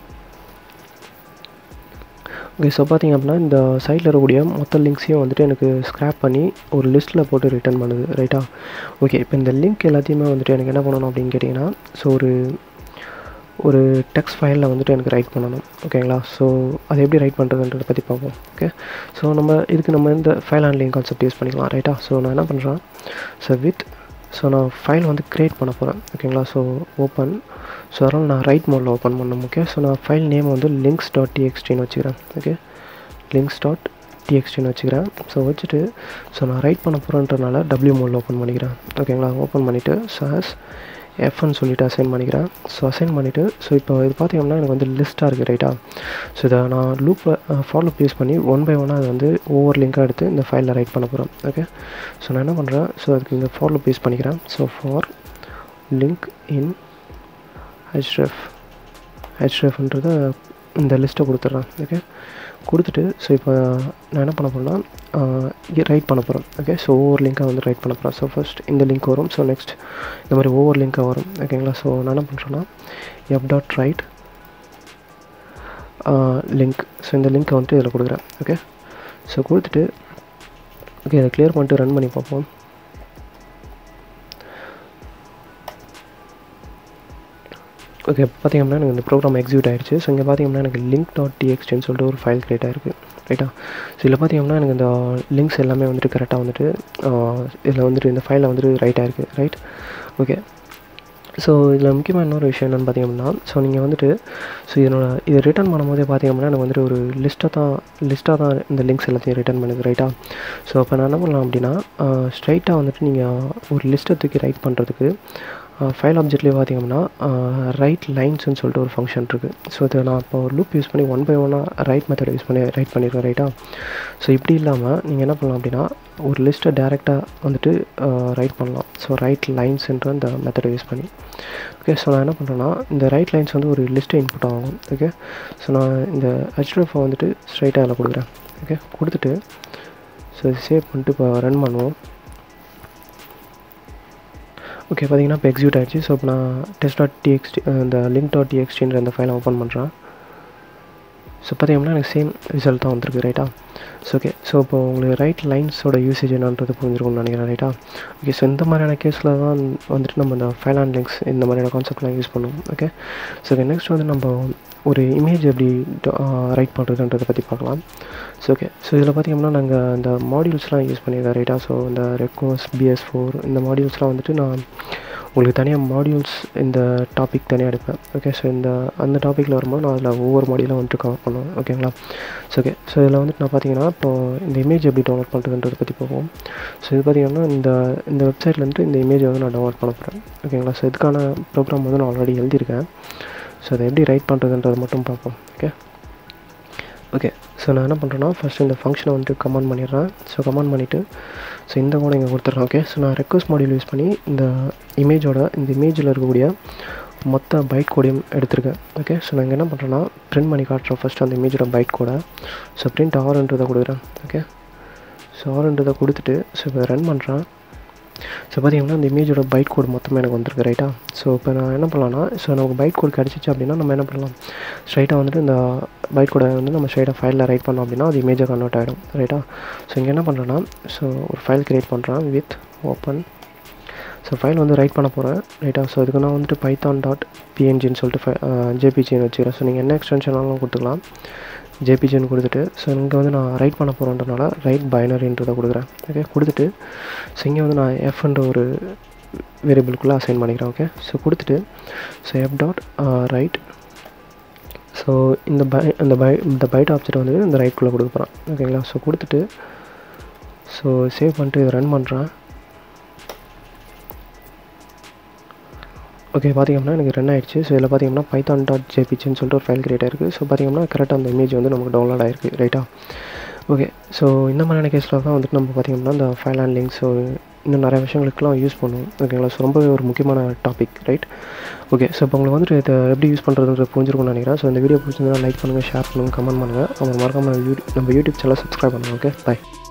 ஓகே. ஸோ பார்த்தீங்க அப்படின்னா இந்த சைட்டில் இருக்கக்கூடிய மொத்த லிங்க்ஸையும் வந்துட்டு எனக்கு ஸ்க்ராப் பண்ணி ஒரு லிஸ்ட்டில் போட்டு ரிட்டர்ன் பண்ணுது. ரைட்டா? ஓகே. இப்போ இந்த லிங்க் எல்லாத்தையுமே வந்துட்டு எனக்கு என்ன பண்ணணும் அப்படின்னு கேட்டிங்கன்னா ஸோ ஒரு டெக்ஸ்ட் ஃபைலில் வந்துட்டு எனக்கு ரைட் பண்ணணும். ஓகேங்களா? ஸோ அதை எப்படி ரைட் பண்ணுறதுன்றதை பற்றி பார்ப்போம். ஓகே. ஸோ இதுக்கு நம்ம இந்த ஃபைல் ஹேண்ட்லிங் கான்செப்ட் யூஸ் பண்ணிக்கலாம். ரைட்டா? ஸோ நான் என்ன பண்ணுறேன் ஸோ நான் ஃபைல் வந்து க்ரியேட் பண்ண போகிறேன். ஓகேங்களா? So open. ஸோ அதனால் நான் ரைட் மோடில் ஓப்பன் பண்ணணும். ஓகே. ஸோ நான் ஃபைல் நேம் வந்து links.txtன்னு வச்சுக்கிறேன். ஓகே. links.txtன்னு வச்சுக்கிறேன். ஸோ வச்சுட்டு ஸோ நான் ரைட் பண்ண போகிறேன்றனால W மோடில் ஓப்பன் பண்ணிக்கிறேன். ஓகேங்களா? ஓப்பன் பண்ணிவிட்டு ஸோ F1 சொல்லிவிட்டு அசைன் பண்ணிக்கிறேன். ஸோ அசைன் பண்ணிவிட்டு ஸோ இப்போ இது பார்த்தீங்கன்னா எனக்கு வந்து லிஸ்ட்டாக இருக்குது. ரைட்டா? ஸோ இதை நான் ஃபார் லூப் யூஸ் பண்ணி 1 by 1 அது வந்து ஒவ்வொரு லிங்காக எடுத்து இந்த ஃபைலில் ரைட் பண்ண போகிறேன். ஓகே. ஸோ நான் என்ன பண்ணுறேன் ஸோ அதுக்கு இந்த ஃபார் லூப் யூஸ் பண்ணிக்கிறேன். ஸோ ஃபார் லிங்க் இன் hrefன்றதை இந்த லிஸ்ட்டை கொடுத்துட்றேன். ஓகே. கொடுத்துட்டு ஸோ இப்போ நான் என்ன பண்ண போகிறேன்னா ரைட் பண்ண போகிறேன். ஓகே. ஸோ ஒவ்வொரு லிங்காக வந்து ரைட் பண்ண போகிறேன். ஸோ ஃபர்ஸ்ட் இந்த லிங்க் வரும். ஸோ நெக்ஸ்ட் இந்த மாதிரி ஒவ்வொரு லிங்காக வரும். ஓகேங்களா? ஸோ நான் என்ன பண்ணுறேன்னா f.write லிங்க். ஸோ இந்த லிங்க்கை வந்துட்டு இதில் கொடுக்குறேன். ஓகே. ஸோ கொடுத்துட்டு ஓகே அதை கிளியர் பண்ணிட்டு ரன் பண்ணி பார்ப்போம். ஓகே. பார்த்தீங்கன்னா எனக்கு இந்த ப்ரோக்ராம் எக்ஸிக்யூட் ஆகிடுச்சு. ஸோ இங்கே பார்த்தீங்கன்னா எனக்கு link.txtன்னு சொல்லிட்டு ஒரு ஃபைல் க்ரியேட் ஆகிருக்கு. ரைட்டா? ஸோ இதில் பார்த்தீங்கன்னா எனக்கு இந்த லிங்க்ஸ் எல்லாமே வந்துட்டு கரெக்டாக வந்துட்டு இதில் வந்துட்டு இந்த ஃபைலில் வந்துட்டு ரைட் ஆகிருக்கு. ரைட்? ஓகே. ஸோ இதில் முக்கியமாக இன்னொரு விஷயம் என்னென்னு பார்த்திங்க அப்படின்னா ஸோ நீங்கள் வந்துட்டு ஸோ இதை ரிட்டர்ன் பண்ணும்போதே பார்த்திங்க அப்படின்னா எனக்கு வந்துட்டு ஒரு லிஸ்ட்டாக தான் இந்த லிங்க்ஸ் எல்லாத்தையும் ரிட்டர்ன் பண்ணுது. ரைட்டா? ஸோ அப்போ நான் என்ன பண்ணலாம் அப்படின்னா ஸ்ட்ரைட்டாக வந்துட்டு நீங்கள் ஒரு லிஸ்ட்டை தூக்கி ரைட் பண்ணுறதுக்கு ஃபைல் ஆப்ஜெக்ட்லேயே பார்த்திங்க அப்படின்னா ரைட் லைன்ஸ்ன்னு சொல்லிட்டு ஒரு ஃபங்க்ஷன் இருக்குது. ஸோ இதை நான் இப்போ ஒரு லூப் யூஸ் பண்ணி 1 by 1 ரைட் மெத்தட் யூஸ் பண்ணி ரைட் பண்ணியிருக்கேன். ரைட்டா? ஸோ இப்படி இல்லாமல் நீங்கள் என்ன பண்ணலாம் அப்படின்னா ஒரு லிஸ்ட்டை டேரெக்டாக வந்துட்டு ரைட் பண்ணலாம். ஸோ ரைட் லைன்ஸ்ன்ற இந்த மெத்தடை யூஸ் பண்ணி. ஓகே. ஸோ நான் என்ன பண்ணுறேன்னா இந்த ரைட் லைன்ஸ் வந்து ஒரு லிஸ்ட்டை இன்புட் ஆகும். ஓகே. ஸோ நான் இந்த href வந்துட்டு ஸ்ட்ரைட்டாக அதில் கொடுக்குறேன். ஓகே. கொடுத்துட்டு ஸோ சேவ் பண்ணிட்டு இப்போ ரன் பண்ணுவோம். ஓகே பார்த்தீங்கன்னா இப்போ எக்ஸிக்யூட் ஆகிடுச்சு. ஸோ இப்போ நான் test.txt இந்த link.txtன்ற அந்த ஃபைலை ஓப்பன் பண்ணுறேன். ஸோ பார்த்தீங்கன்னா எனக்கு சேம் ரிசல்ட் தான் வந்திருக்கு ரைட்டா. ஸோ ஓகே, ஸோ இப்போ உங்களுக்கு ரைட் லைன்ஸோட யூசேஜ் என்னன்றது புரிஞ்சிருக்கும்னு நினைக்கிறேன் ரைட்டா. ஓகே, ஸோ இந்த மாதிரியான கேஸில் தான் வந்துட்டு நம்ம இந்த ஃபைல் அண்ட் லிங்க்ஸ் இந்த மாதிரியான கான்செப்ட்லாம் யூஸ் பண்ணுவோம். ஓகே, ஸோ ஓகே, நெக்ஸ்ட் வந்து நம்ம ஒரு இமேஜ் எப்படி ரைட் பண்ணுறதுன்றதை பற்றி பார்க்கலாம். ஸோ ஓகே, ஸோ இதில் பார்த்திங்கன்னா நாங்கள் இந்த மாடியூல்ஸ்லாம் யூஸ் பண்ணியிருக்கேன் ரைட்டா. ஸோ இந்த ரெக்வஸ் BS4 இந்த மாடியூல்ஸ்லாம் வந்துட்டு நான் உங்களுக்கு தனியாக மாடியூல்ஸ் இந்த டாபிக் தனியாக எடுப்பேன். ஓகே, ஸோ அந்த டாப்பிக்கில் வரும்போது நான் அதில் ஒவ்வொரு மாடியூலாக வந்துட்டு கவர் பண்ணுவேன். ஓகேங்களா. ஸோ ஓகே, ஸோ இதில் வந்துட்டு நான் பார்த்தீங்கன்னா இப்போ இந்த இமேஜ் எப்படி டவுன்லோட் பண்ணுறதுன்றதை பற்றி பார்ப்போம். ஸோ இது பார்த்திங்கன்னா இந்த வெப்சைட்லேருந்து இந்த இமேஜை வந்து நான் டவுன்லோட் பண்ண போகிறேன். ஓகேங்களா. ஸோ இதுக்கான ப்ரோக்ராம் வந்து நான் ஆல்ரெடி எழுதியிருக்கேன். ஸோ அதை எப்படி ரைட் பண்ணுறதுன்றது மட்டும் பார்ப்போம். ஓகே, ஸோ நான் என்ன பண்ணுறேன்னா ஃபஸ்ட்டு இந்த ஃபங்க்ஷனை வந்துட்டு கமெண்ட் பண்ணிடுறேன். ஸோ கமெண்ட் பண்ணிவிட்டு ஸோ இந்த கோடை இங்கே கொடுத்துட்றேன். ஓகே, ஸோ நான் ரெக்வஸ்ட் மாடியூல் யூஸ் பண்ணி இந்த இமேஜில் இருக்கக்கூடிய மொத்த பைட் கோடையும் எடுத்திருக்கேன். ஓகே, ஸோ நான் இங்கே என்ன பண்ணுறேன்னா பிரிண்ட் பண்ணி காட்டுறேன் ஃபஸ்ட்டு அந்த இமேஜோட பைட் கோடை. ஸோ பிரிண்ட் ஆர்ன்றதை கொடுக்குறேன். ஓகே, ஸோ ஆர்ன்றதை கொடுத்துட்டு ஸோ இப்போ ரன் பண்ணுறேன். ஸோ பார்த்திங்கன்னா இந்த இமேஜோட பைட் கோடு மொத்தமாக எனக்கு வந்திருக்கு ரைட்டா. ஸோ இப்போ நான் என்ன பண்ணலான்னா ஸோ நமக்கு பைட் கோடு கிடச்சிச்சு அப்படின்னா நம்ம என்ன பண்ணலாம், ஸ்ட்ரைட்டாக வந்துட்டு இந்த பைட் கோடை வந்து நம்ம ஸ்ட்ரைட்டாக ஃபைலில் ரைட் பண்ணோம் அப்படின்னா அது இமேஜாக கன்வெர்ட் ஆகிடும் ரைட்டா. ஸோ இங்கே என்ன பண்ணுறேன்னா ஸோ ஒரு ஃபைல் க்ரியேட் பண்ணுறேன் வித் ஓப்பன். ஸோ ஃபைல் வந்து ரைட் பண்ண போகிறேன் ரைட்டா. ஸோ இதுக்கு நான் வந்துட்டு python.png சொல்லிட்டு JPGன்னு வச்சுக்கிறேன். ஸோ நீங்கள் என்ன எக்ஸ்டென்ஷனாலும் கொடுத்துக்கலாம். JPGன்னு கொடுத்துட்டு ஸோ இங்கே வந்து நான் ரைட் பண்ண போகிறேன்றனால ரைட் பைனரின்றதை கொடுக்குறேன். ஓகே, கொடுத்துட்டு ஸோ இங்கே வந்து நான் Fன்ற ஒரு வேரியபிளுக்குள்ளே அசைன் பண்ணிக்கிறேன். ஓகே, ஸோ கொடுத்துட்டு ஸோ F.write. ஸோ இந்த பைட் ஆப்ஜெக்ட் வந்து இந்த ரைட்குள்ளே கொடுக்க போகிறேன். ஓகேங்களா. ஸோ கொடுத்துட்டு ஸோ சேவ் பண்ணிட்டு இதை ரன் பண்ணுறேன். ஓகே, பார்த்திங்கன்னா எனக்கு ரன் ஆகிடுச்சு. ஸோ இதில் பார்த்திங்கன்னா python.jpgன்னு சொல்லிட்டு ஒரு ஃபைல் கிரியேட் ஆகிருக்கு. ஸோ பார்த்திங்கன்னா கரெக்டாக அந்த இமேஜ் வந்து நமக்கு டவுன்லோட் ஆகிருக்கு ரைட்டா. ஓகே, ஸோ இந்த மாதிரியான கேஸில் தான் வந்துட்டு நம்ம பார்த்திங்கன்னா இந்த ஃபைல் அண்ட் லிங்க்ஸ் ஸோ இன்னும் நிறைய விஷயங்களுக்குலாம் யூஸ் பண்ணுவோம். ஓகேங்களா. ஸோ ரொம்பவே ஒரு முக்கியமான டாபிக் ரைட். ஓகே, ஸோ இப்போ உங்களுக்கு வந்துட்டு இதை எப்படி யூஸ் பண்ணுறதுன்றது புரிஞ்சிருக்கும்னு நினைக்கிறேன். ஸோ இந்த வீடியோ பிடிச்சிருந்தா லைக் பண்ணுங்கள், ஷேர் பண்ணுங்கள், கமெண்ட் பண்ணுங்கள். அப்புறம் மறக்காமல் நம்ம யூடியூப் சேனலை சப்ஸ்கிரைப் பண்ணுங்கள். Okay, by.